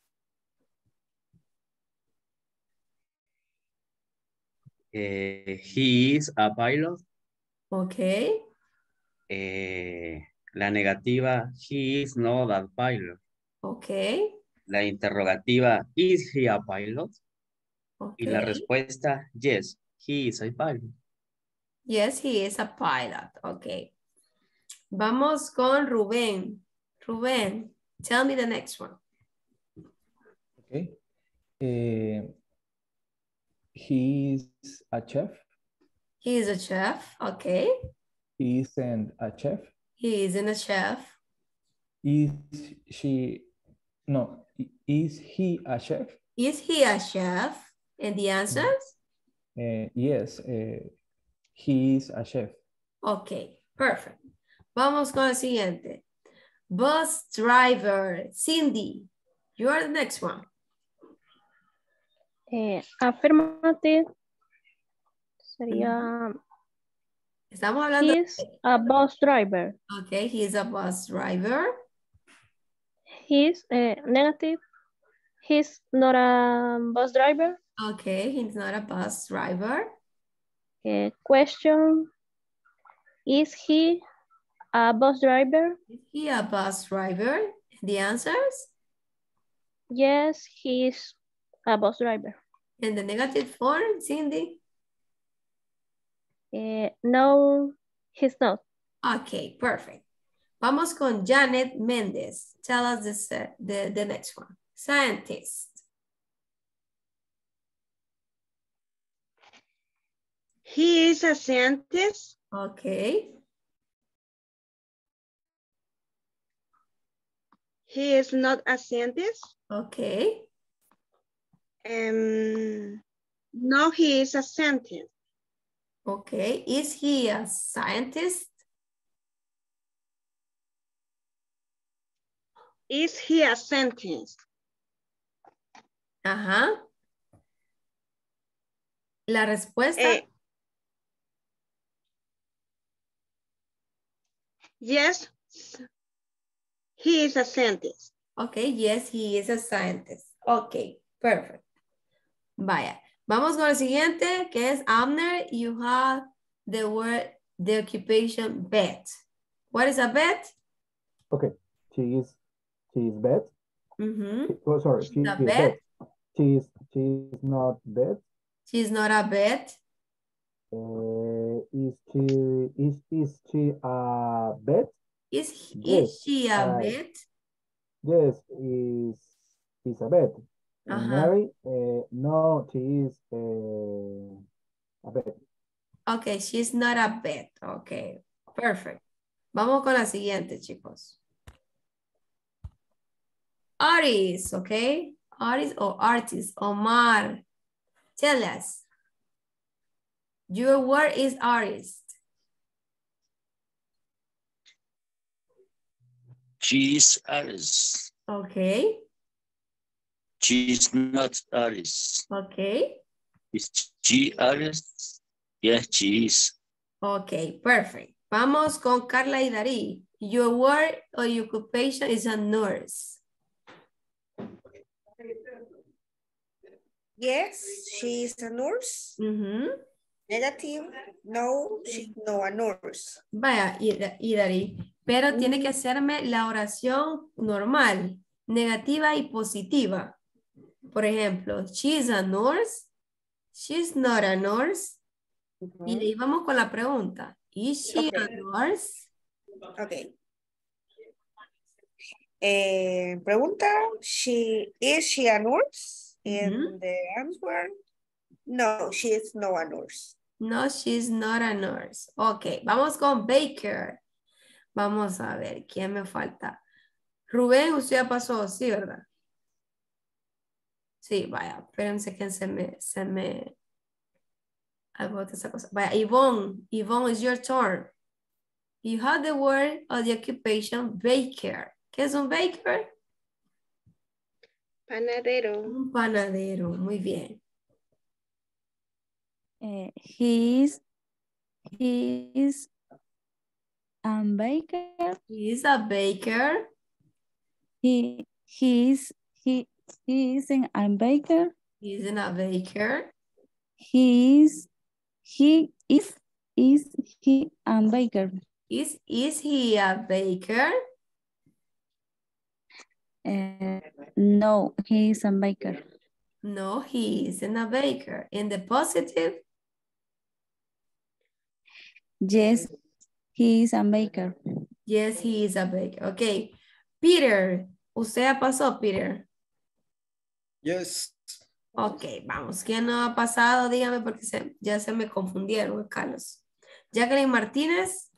Eh, he is a pilot. Okay. Eh, la negativa, he is not a pilot. Okay. La interrogativa, is he a pilot? Okay. Y la respuesta, yes, he is a pilot. Yes, he is a pilot. Okay. Vamos con Rubén. Rubén, tell me the next one. Okay. Uh, he is a chef. He is a chef. Okay. He isn't a chef. He isn't a chef. Is she, no, is he a chef? Is he a chef? And the answers? Uh, yes, uh, he is a chef. Okay, perfect. Vamos con el siguiente. Bus driver, Cindy, you are the next one. Eh, affirmative. Sería... Estamos hablando He's de... a bus driver. Okay, he is a bus driver. He's uh, negative. He's not a bus driver. Okay, he's not a bus driver. Uh, question. Is he a bus driver? Is he a bus driver? The answers? Yes, he is a bus driver. And the negative form, Cindy? Uh, no, he's not. Okay, perfect. Vamos con Janet Mendez. Tell us this, uh, the, the next one. Scientist. He is a scientist. Okay. He is not a scientist. Okay. Um, no, he is a scientist. Okay. Is he a scientist? Is he a scientist? Ajá. La respuesta. Eh, yes, he is a scientist. Okay, yes, he is a scientist. Okay, perfect. Vaya. Vamos con el siguiente, que es Amner. You have the word, the occupation vet. What is a vet? Okay, she is, she is vet. Mm-hmm. Oh, sorry, she She's is a vet. vet. She is, she is not vet. She's not a vet. Uh, is she, is, is she a vet? Is, Yes, is she a uh, vet? Yes, is, is a vet. Uh-huh. Mary, uh, no, she is uh, a vet. Okay, she's not a vet. Okay, perfect. Vamos con la siguiente, chicos. Artist, okay? Artist or artist, Omar. Tell us. Your word is artist. She is artist. Okay. She is not artist. Okay. Is she artist? Yes, she is. Okay, perfect. Vamos con Carla y Dari. Your word or your occupation is a nurse. Yes, she is a nurse. Mm-hmm. Negative, no, she's no a nurse. Vaya, y, y Dari, pero tiene que hacerme la oración normal, negativa y positiva. Por ejemplo, she's a nurse, she's not a nurse. Uh-huh. Y ahí vamos con la pregunta. Is she okay. a nurse? Ok. Eh, pregunta, she, is she a nurse? Uh-huh. And the answer, no, she is not a nurse. No, she's not a nurse. Ok, vamos con Baker. Vamos a ver, ¿quién me falta? Rubén, usted ya pasó, sí, ¿verdad? Sí, vaya, espérense que se me, se me... esa cosa. Vaya, Yvonne, Yvonne, it's your turn. You have the word of the occupation baker. ¿Qué es un baker? Panadero. Un panadero, muy bien. Uh, he is, he is a baker. He is a baker. He, he is, he, he isn't a baker. He isn't a baker. He is, he is, is he a baker? Is, is he a baker? Uh, no, he is a baker. No, he isn't a baker. In the positive? Yes, he is a baker. Yes, he is a baker. Okay. Peter, ¿usted ya pasó, Peter? Yes. Ok, vamos. ¿Quién no ha pasado? Dígame porque se, ya se me confundieron, Carlos. Jacqueline Martínez.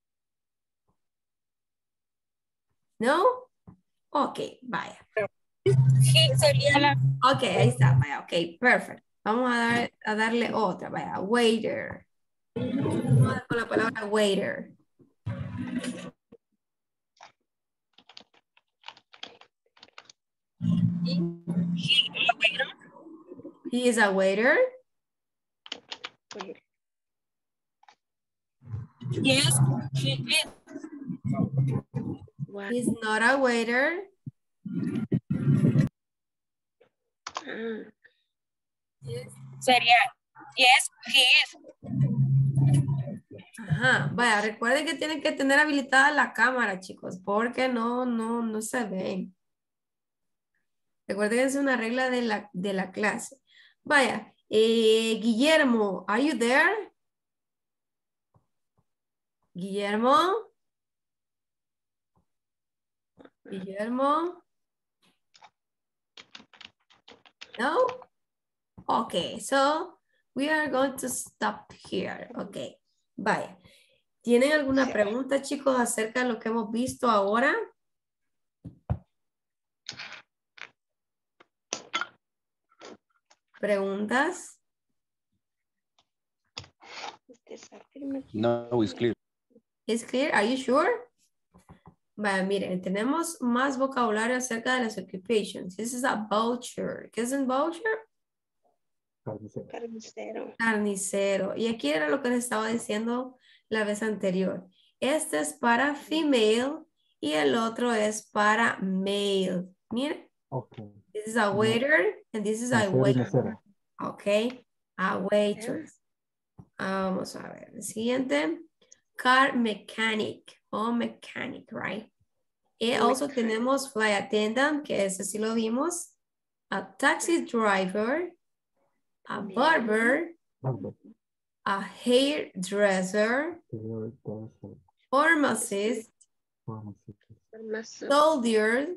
¿No? Ok, vaya. Sí, sería la... Ok, ahí está, vaya, ok, perfect. Vamos a, dar, a darle otra, vaya, waiter. Vamos a dar con la palabra waiter. He is a waiter. Yes, he is. He's not a waiter. Sería, yes, he is. Ajá, vaya, recuerden que tienen que tener habilitada la cámara, chicos, porque no, no, no se ven. Recuerden que es una regla de la, de la clase. Vaya, eh, Guillermo, are you there? Guillermo? Guillermo? No? Okay, so we are going to stop here. Okay, vaya. ¿Tienen alguna pregunta, chicos, acerca de lo que hemos visto ahora? ¿Preguntas? No, it's clear. ¿Es clear? Are you sure? Vaya, miren, tenemos más vocabulario acerca de las occupations. This is a voucher. ¿Qué es un voucher? Carnicero. Carnicero. Carnicero. Y aquí era lo que les estaba diciendo la vez anterior. Este es para female y el otro es para male. Miren. Okay. This is a waiter and this is a waiter. Ok. A waiter. Vamos a ver. El siguiente. Car mechanic o mechanic, right? Y also tenemos flight attendant, que ese sí lo vimos. A taxi driver. A barber. A hairdresser. Pharmacist. Soldier.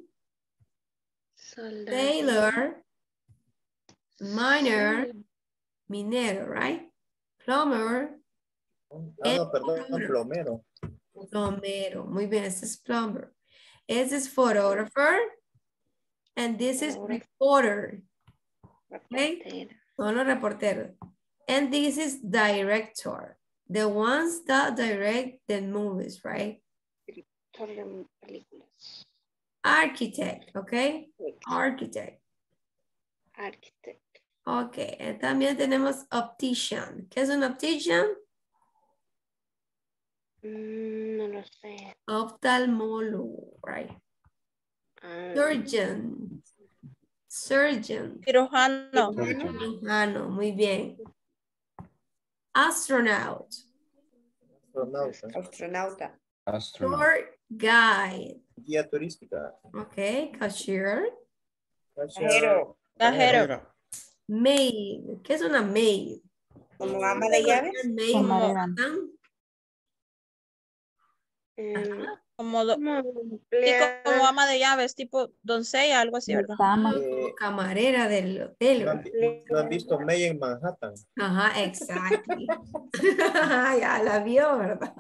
Sailor. Miner. Minero, right? Plumber. Ah, no, perdón, plomero. Plomero, muy bien, este es plumber. Este es photographer. And this is reporter. Okay? Son los reporteros. And this is director. The ones that direct the movies, right? Architect, okay? Architect. Architect. Okay, and también tenemos optician. ¿Qué es un optician? Mm, no lo sé. Ophthalmólogo, right? Um, Surgeon. Surgeon. Cirujano. Cirujano, muy bien. Astronaut. Astronauta. Astronauta. Astronaut. Tour guide. Guía turística. Ok, cashier. Cajero. Cajero. Maid. ¿Qué es una maid? Como ama de llaves. Maid, Camarera. ¿no? Eh, Como, do- como sí, empleada. como ama de llaves, tipo doncella, algo así, ¿verdad? Dama. Como camarera del hotel. ¿No han, vi- no han visto May en Manhattan? Ajá, exacto. Ya la vio, ¿verdad?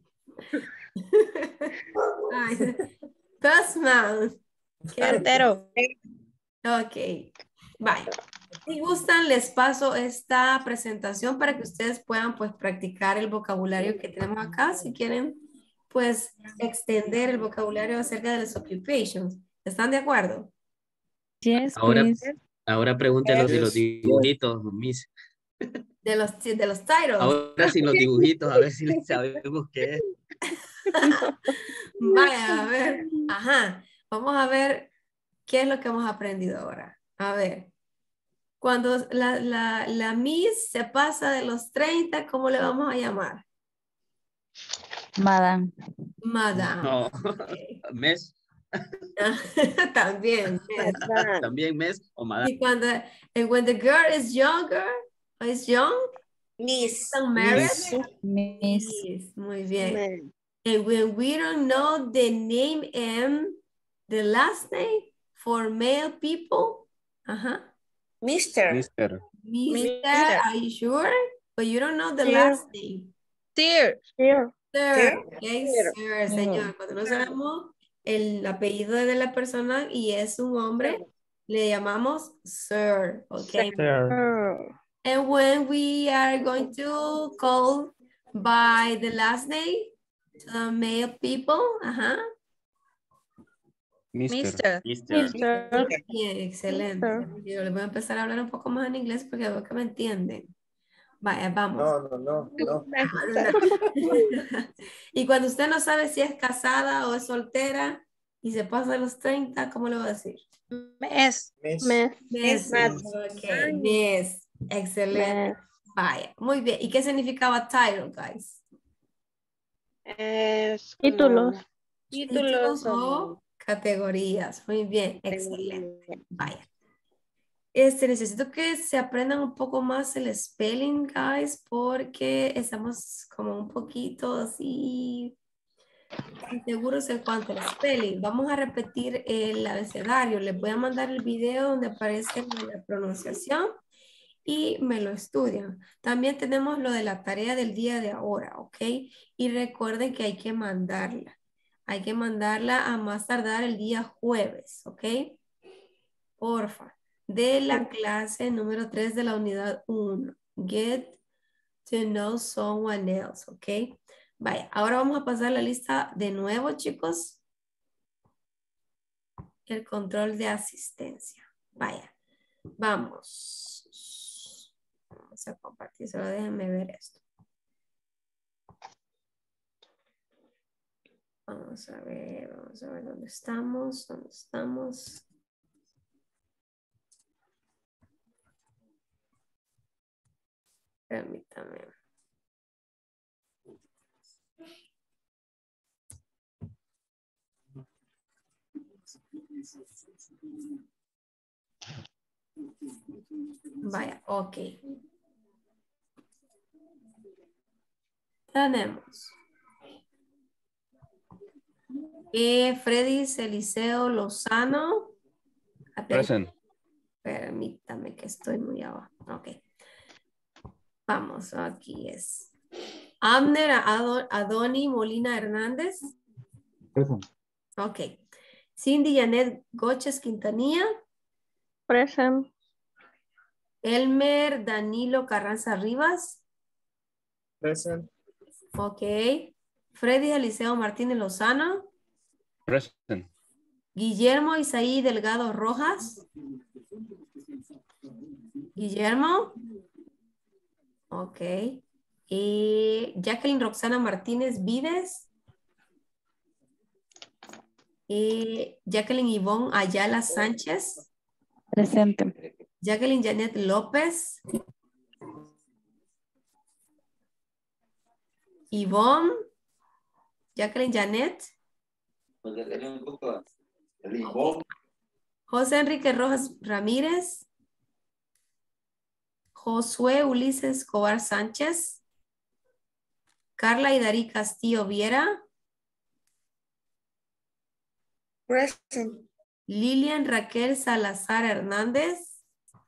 Ay, Postman. Cartero. Ok, vaya. Si gustan, les paso esta presentación para que ustedes puedan pues practicar el vocabulario que tenemos acá. Si quieren, pues extender el vocabulario acerca de las occupations. ¿Están de acuerdo? Yes, Ahora, please. ahora pregúntelos de los Yes. dibujitos, Miss. De los, de los titles. Ahora sin los dibujitos, a ver si les sabemos qué es. Vaya, a ver. Ajá. Vamos a ver qué es lo que hemos aprendido ahora. A ver. Cuando la, la, la Miss se pasa de los treinta, ¿cómo le vamos a llamar? Madame. Madame. No, Okay. mes, También. Yes. también mes o madame. Y cuando, and when the girl is younger, or is young, Miss. están married. Miss. Yes, muy bien. Man. And when we don't know the name and the last name for male people, uh-huh. Mister. Mister. Mister, are you sure? But you don't know the Sir. last name. Sir. Here. Sir, Sir. okay, Sir. sir, señor. Cuando no sabemos el apellido de la persona y es un hombre, le llamamos sir, okay? Sir. Oh. And when we are going to call by the last name to the male people, ajá. Mister. Mister. Mister. Mister. Bien, excelente. Yo les voy a empezar a hablar un poco más en inglés porque veo que me entienden. Vaya, vamos. No, no, no, no. Y cuando usted no sabe si es casada o es soltera y se pasa de los treinta, ¿cómo le voy a decir? Mes. Miss. Mes. Mes. Mes. Ok, mes. Excelente. Mes. Vaya, muy bien. ¿Y qué significaba title, guys? Es como Títulos. Títulos Títulos o o categorías. Muy bien, excelente. Vaya. Este, necesito que se aprendan un poco más el spelling, guys, porque estamos como un poquito así inseguros en cuanto al spelling. Vamos a repetir el abecedario. Les voy a mandar el video donde aparece la pronunciación y me lo estudian. También tenemos lo de la tarea del día de ahora, ¿ok? Y recuerden que hay que mandarla. Hay que mandarla a más tardar el día jueves, ¿ok? Porfa. De la clase número tres de la unidad uno. Get to know someone else, ¿ok? Vaya, ahora vamos a pasar la lista de nuevo, chicos. El control de asistencia. Vaya, vamos. Vamos a compartir, solo déjenme ver esto. Vamos a ver, vamos a ver dónde estamos, dónde estamos. Permítame. Vaya, ok. Tenemos. Eh, Freddy Eliseo Lozano. Present. Permítame que estoy muy abajo. Ok. Vamos, aquí es. Abner Ado- Adoni Molina Hernández. Present. Ok. Cindy Janet Goches Quintanilla. Present. Elmer Danilo Carranza Rivas. Present. Ok. Freddy Eliseo Martínez Lozano. Present. Guillermo Isaí Delgado Rojas. Guillermo. Ok. Y Jacqueline Roxana Martínez Vives. Y Jacqueline Ivonne Ayala Sánchez. Presente. Jacqueline Janet López. Yvonne. Jacqueline Janet. José Enrique Rojas Ramírez. Josué Ulises Escobar Sánchez. Carla Idarí Castillo Viera. Present. Lilian Raquel Salazar Hernández.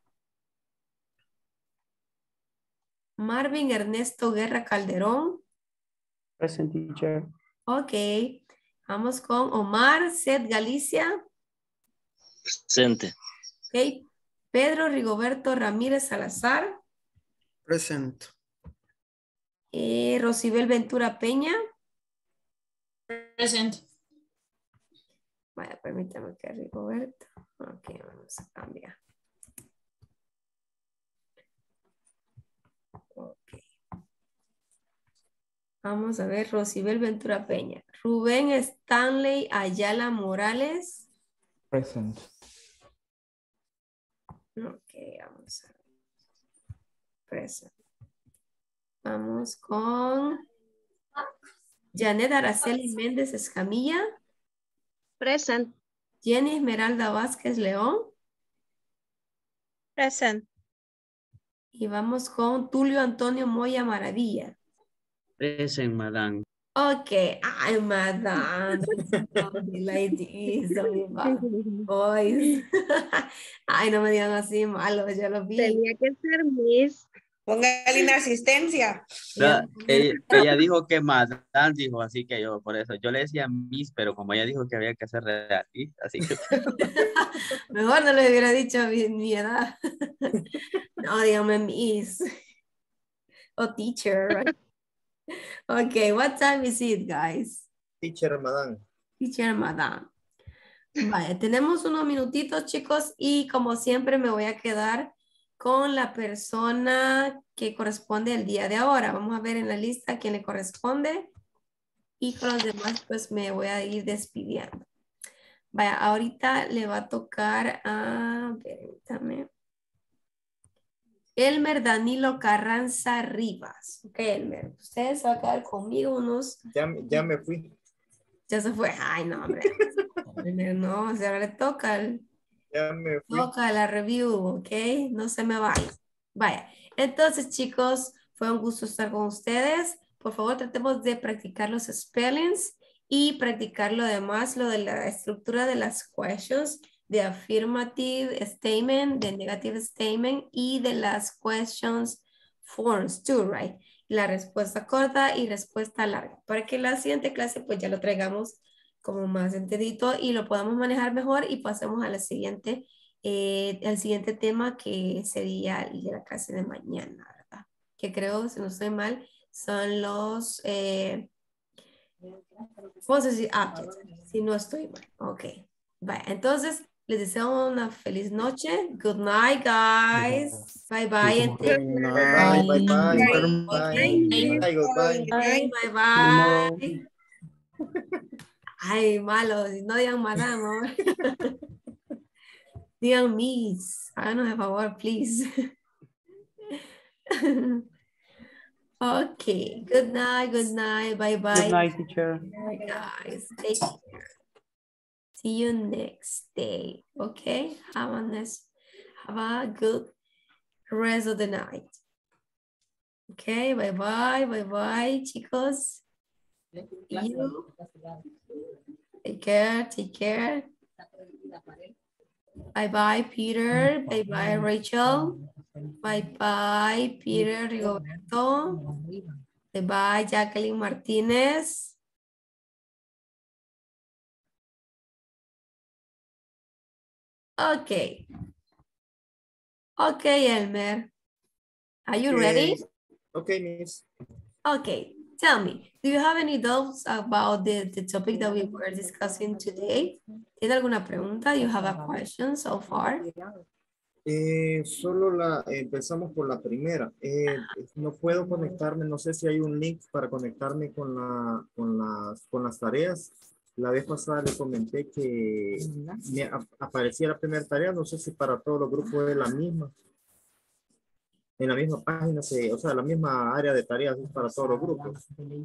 Marvin Ernesto Guerra Calderón. Present, teacher. Ok. Vamos con Omar Seth Galicia. Presente. Ok. Pedro Rigoberto Ramírez Salazar. Present. Eh, Rosibel Ventura Peña. Present. Vaya, permítame que Rigoberto. Ok, vamos a cambiar. Ok. Vamos a ver, Rosibel Ventura Peña. Rubén Stanley Ayala Morales. Present. Ok, vamos a ver. Present. Vamos con Janet Araceli Méndez Escamilla. Present. Jenny Esmeralda Vázquez León. Present. Y vamos con Tulio Antonio Moya Maravilla. Present, madam. Ok, ay, madame. Ladies, boys. Ay, no me digan así malo, ya lo vi. Tenía que ser Miss. Póngale una asistencia. No, ella, ella dijo que madam, dijo, así que yo, por eso, yo le decía Miss, pero como ella dijo que había que hacer realista, así que... Mejor no le hubiera dicho mi, mi edad. No, dígame Miss. O teacher, right? Okay, what time is it, guys? Teacher, madam. Teacher, madam. Vale, tenemos unos minutitos, chicos, y como siempre me voy a quedar con la persona que corresponde el día de ahora. Vamos a ver en la lista quién le corresponde y con los demás pues me voy a ir despidiendo. Vaya, ahorita le va a tocar a... Permítame. Elmer Danilo Carranza Rivas. Ok, Elmer, usted se va a quedar conmigo unos... Ya, ya me fui. Ya se fue. Ay, no, hombre. Elmer, no, se ahora le toca el... Ya me fui. Toca la review, ok, no se me vaya. Vaya, entonces chicos, fue un gusto estar con ustedes. Por favor, tratemos de practicar los spellings y practicar lo demás, lo de la estructura de las questions, de affirmative statement, de negative statement y de las questions forms too, right? La respuesta corta y respuesta larga, para que la siguiente clase pues ya lo traigamos como más entendidito y lo podamos manejar mejor y pasemos a la siguiente, eh, al siguiente tema que sería el de la clase de mañana, ¿verdad? Que creo, si no estoy mal, son los, eh, vamos a decir, objects, si no estoy mal. Ok, bye. Entonces, les deseo una feliz noche. Good night, guys. Bye, bye. Good night. Bye, bye, bye. Bye, bye, goodbye. Bye, bye, bye. Ay, malos, no digan madame, ¿no? Digan miss. Háganos el favor, please. Okay, good night, good night, bye bye. Good night, teacher. Bye, guys, take care. See you next day. Okay, have a nice, have a good rest of the night. Okay, bye bye, bye bye, chicos. You. Take care, take care. Bye bye, Peter. Bye bye, Rachel. Bye bye, Peter Rigoberto. Bye bye, Jacqueline Martinez. Okay. Okay, Elmer. Are you Okay. ready? Okay, miss. Okay. Tell me, do you have any doubts about the, the topic that we were discussing today? ¿Tiene alguna pregunta? You have a question so far? Eh, solo la empezamos por la primera. Eh, no puedo conectarme, no sé si hay un link para conectarme con, la, con, las, con las tareas. La vez pasada le comenté que me ap- aparecía la primera tarea, no sé si para todos los grupos es la misma. En la misma página, se, o sea, la misma área de tareas para todos los grupos.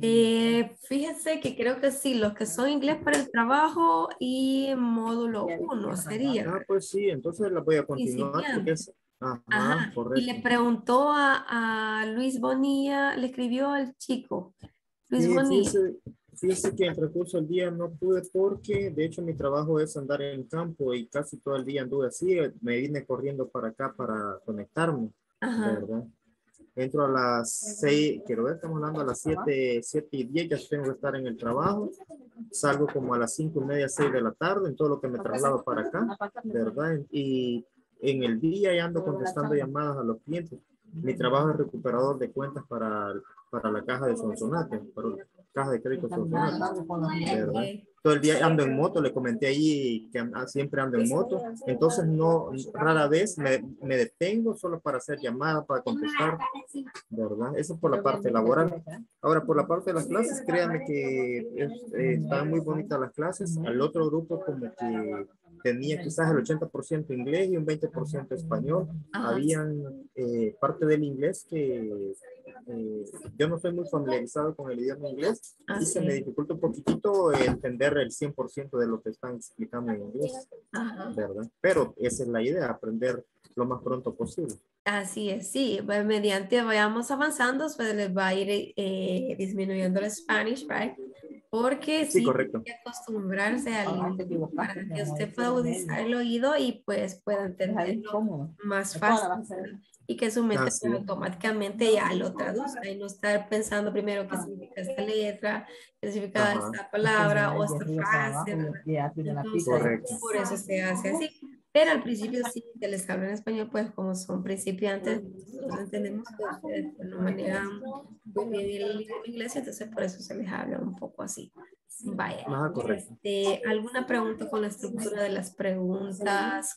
Eh, fíjese que creo que sí, los que son inglés para el trabajo y módulo uno sería. Ah, pues sí, entonces la voy a continuar porque es... Ajá, Ajá. correcto. Y le preguntó a, a Luis Bonilla, le escribió al chico. Luis Sí, Bonilla. fíjese, fíjese que en el transcurso del día no pude porque de hecho mi trabajo es andar en campo y casi todo el día anduve así, me vine corriendo para acá para conectarme, Ajá. ¿verdad? Entro a las seis, quiero ver, estamos hablando a las siete, siete y diez, ya tengo que estar en el trabajo, salgo como a las cinco y media, seis de la tarde, en todo lo que me traslado para acá, ¿verdad? Y en el día ya ando contestando llamadas a los clientes. Mi trabajo es recuperador de cuentas para, para la caja de Sonsonate, para la caja de crédito Sonsonate, ¿verdad? Todo el día ando en moto, le comenté ahí que siempre ando en moto, entonces no, rara vez me, me detengo solo para hacer llamadas, para contestar, ¿verdad? Eso por la parte laboral. Ahora, por la parte de las clases, créanme que es, eh, están muy bonitas las clases. Al otro grupo como que tenía quizás el ochenta por ciento inglés y un veinte por ciento español. Ajá. Habían eh, parte del inglés que eh, yo no estoy muy familiarizado con el idioma inglés ah, y sí. se me dificulta un poquitito entender el cien por ciento de lo que están explicando en inglés, ajá, ¿verdad? Pero esa es la idea, aprender lo más pronto posible. Así es, sí, mediante vayamos avanzando, pues les va a ir eh, disminuyendo el Spanish, right? Porque sí, sí correcto. Hay que acostumbrarse al para que usted pueda agudizar el oído y pues pueda entenderlo más fácil y que su mente ah, sí. automáticamente ya lo traduzca y no estar pensando primero qué significa esta letra, qué significa Ajá. esta palabra o esta frase. Entonces, correcto. Por eso se hace así. Pero al principio sí, que les hablo en español, pues como son principiantes, nosotros entendemos que ustedes no manejan muy bien el inglés, entonces por eso se les habla un poco así. Vaya. Ah, correcto. Este, ¿alguna pregunta con la estructura de las preguntas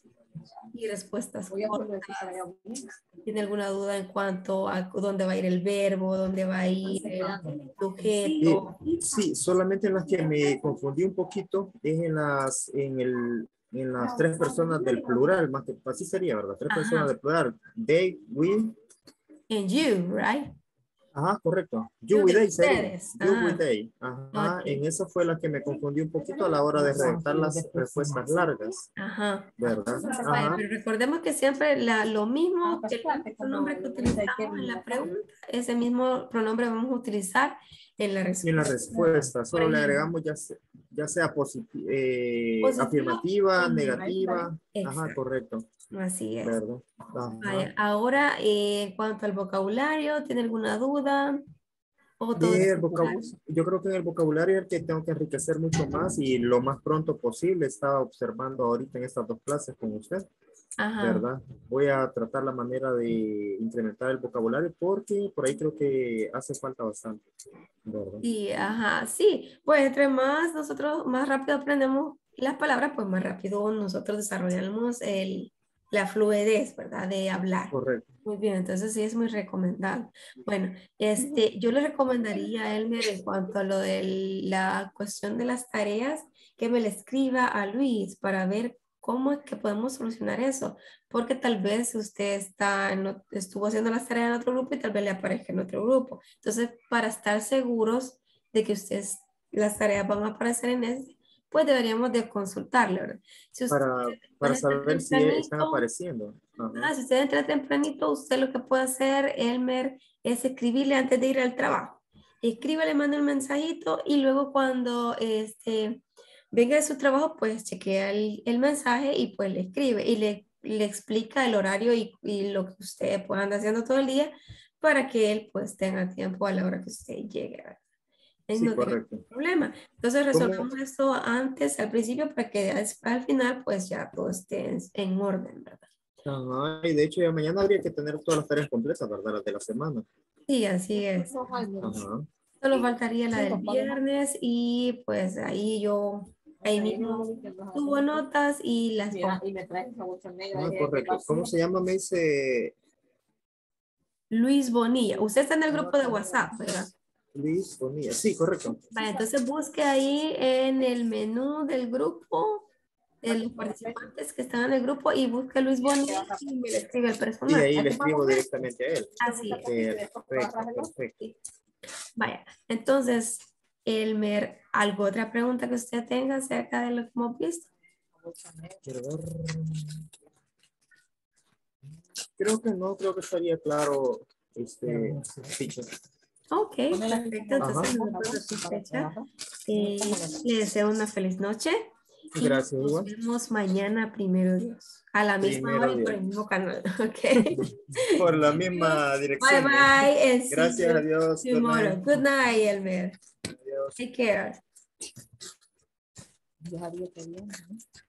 y respuestas cortas? ¿Tiene alguna duda en cuanto a dónde va a ir el verbo, dónde va a ir el sujeto? Sí, sí, solamente en las que me confundí un poquito es en las, en el... en las tres personas del plural, más que así sería, ¿verdad? Tres Ajá. personas del plural. They, we. And you, right? Ajá, correcto. You, you with they sería. You ah. with they. Ajá. Okay. En esa fue la que me confundí un poquito a la hora de redactar las respuestas largas. Ajá. ¿Verdad? Ajá. Pero recordemos que siempre la, lo mismo que el pronombre que utilizamos en la pregunta, ese mismo pronombre vamos a utilizar en la respuesta. En la respuesta, solo le agregamos ya sea, ya sea positiva, eh, afirmativa, negativa. Exacto. Ajá, correcto. Así es. ¿Verdad? Vaya, ahora, eh, en cuanto al vocabulario, ¿tiene alguna duda? ¿O todo el yo creo que en el vocabulario es el que tengo que enriquecer mucho más y lo más pronto posible. Estaba observando ahorita en estas dos clases con usted. Ajá. ¿Verdad? Voy a tratar la manera de incrementar el vocabulario porque por ahí creo que hace falta bastante, ¿verdad? Sí, ajá, sí. Pues entre más nosotros, más rápido aprendemos las palabras, pues más rápido nosotros desarrollamos el, la fluidez, ¿verdad? De hablar. Correcto. Muy bien, entonces sí es muy recomendable. Bueno, este, yo le recomendaría a Elmer en cuanto a lo de la cuestión de las tareas, que me le escriba a Luis para ver cómo es que podemos solucionar eso, porque tal vez usted está en, estuvo haciendo las tareas en otro grupo y tal vez le aparezca en otro grupo. Entonces, para estar seguros de que ustedes, las tareas van a aparecer en ese, pues deberíamos de consultarle, ¿verdad? Si usted, para para saber si están apareciendo. Ah, si usted entra tempranito, usted lo que puede hacer, Elmer, es escribirle antes de ir al trabajo. Escribe, le manda un mensajito y luego cuando este, venga de su trabajo, pues chequea el, el mensaje y pues le escribe y le, le explica el horario y, y lo que usted pues anda haciendo todo el día para que él pues tenga tiempo a la hora que usted llegue, ¿verdad? Sí, no correcto. tiene problema. Entonces resolvemos esto antes, al principio, para que al final pues ya todo esté en, en orden, ¿verdad? Ajá, y de hecho ya mañana habría que tener todas las tareas completas, ¿verdad? Las de la semana. Sí, así es. Ajá. Solo faltaría la del viernes y pues ahí yo, ahí mismo tuvo notas y las... Ah, correcto. ¿Cómo se llama? Me dice... Luis Bonilla. Usted está en el grupo de WhatsApp, ¿verdad? Luis Bonilla. Sí, correcto. Vale, entonces busque ahí en el menú del grupo de los participantes que están en el grupo y busca a Luis Boni y me le escribe el personal. Y ahí le escribo directamente a él. Así es. Perfecto, perfecto. Vaya, entonces, Elmer, ¿alguna otra pregunta que usted tenga acerca de lo que hemos visto? Quiero ver. Creo que no, creo que estaría claro este feature. Ok, perfecto. Entonces, no puedo fecha. Eh, le deseo una feliz noche. Gracias, Nos igual. vemos mañana, primero Dios. A la misma Primero hora y Dios. por el mismo canal. Ok. Por la misma dirección. Bye bye. And see Gracias, you adiós. Good tomorrow. night. Good night, Elmer. Adiós. Take care. Ya había que bien, ¿no?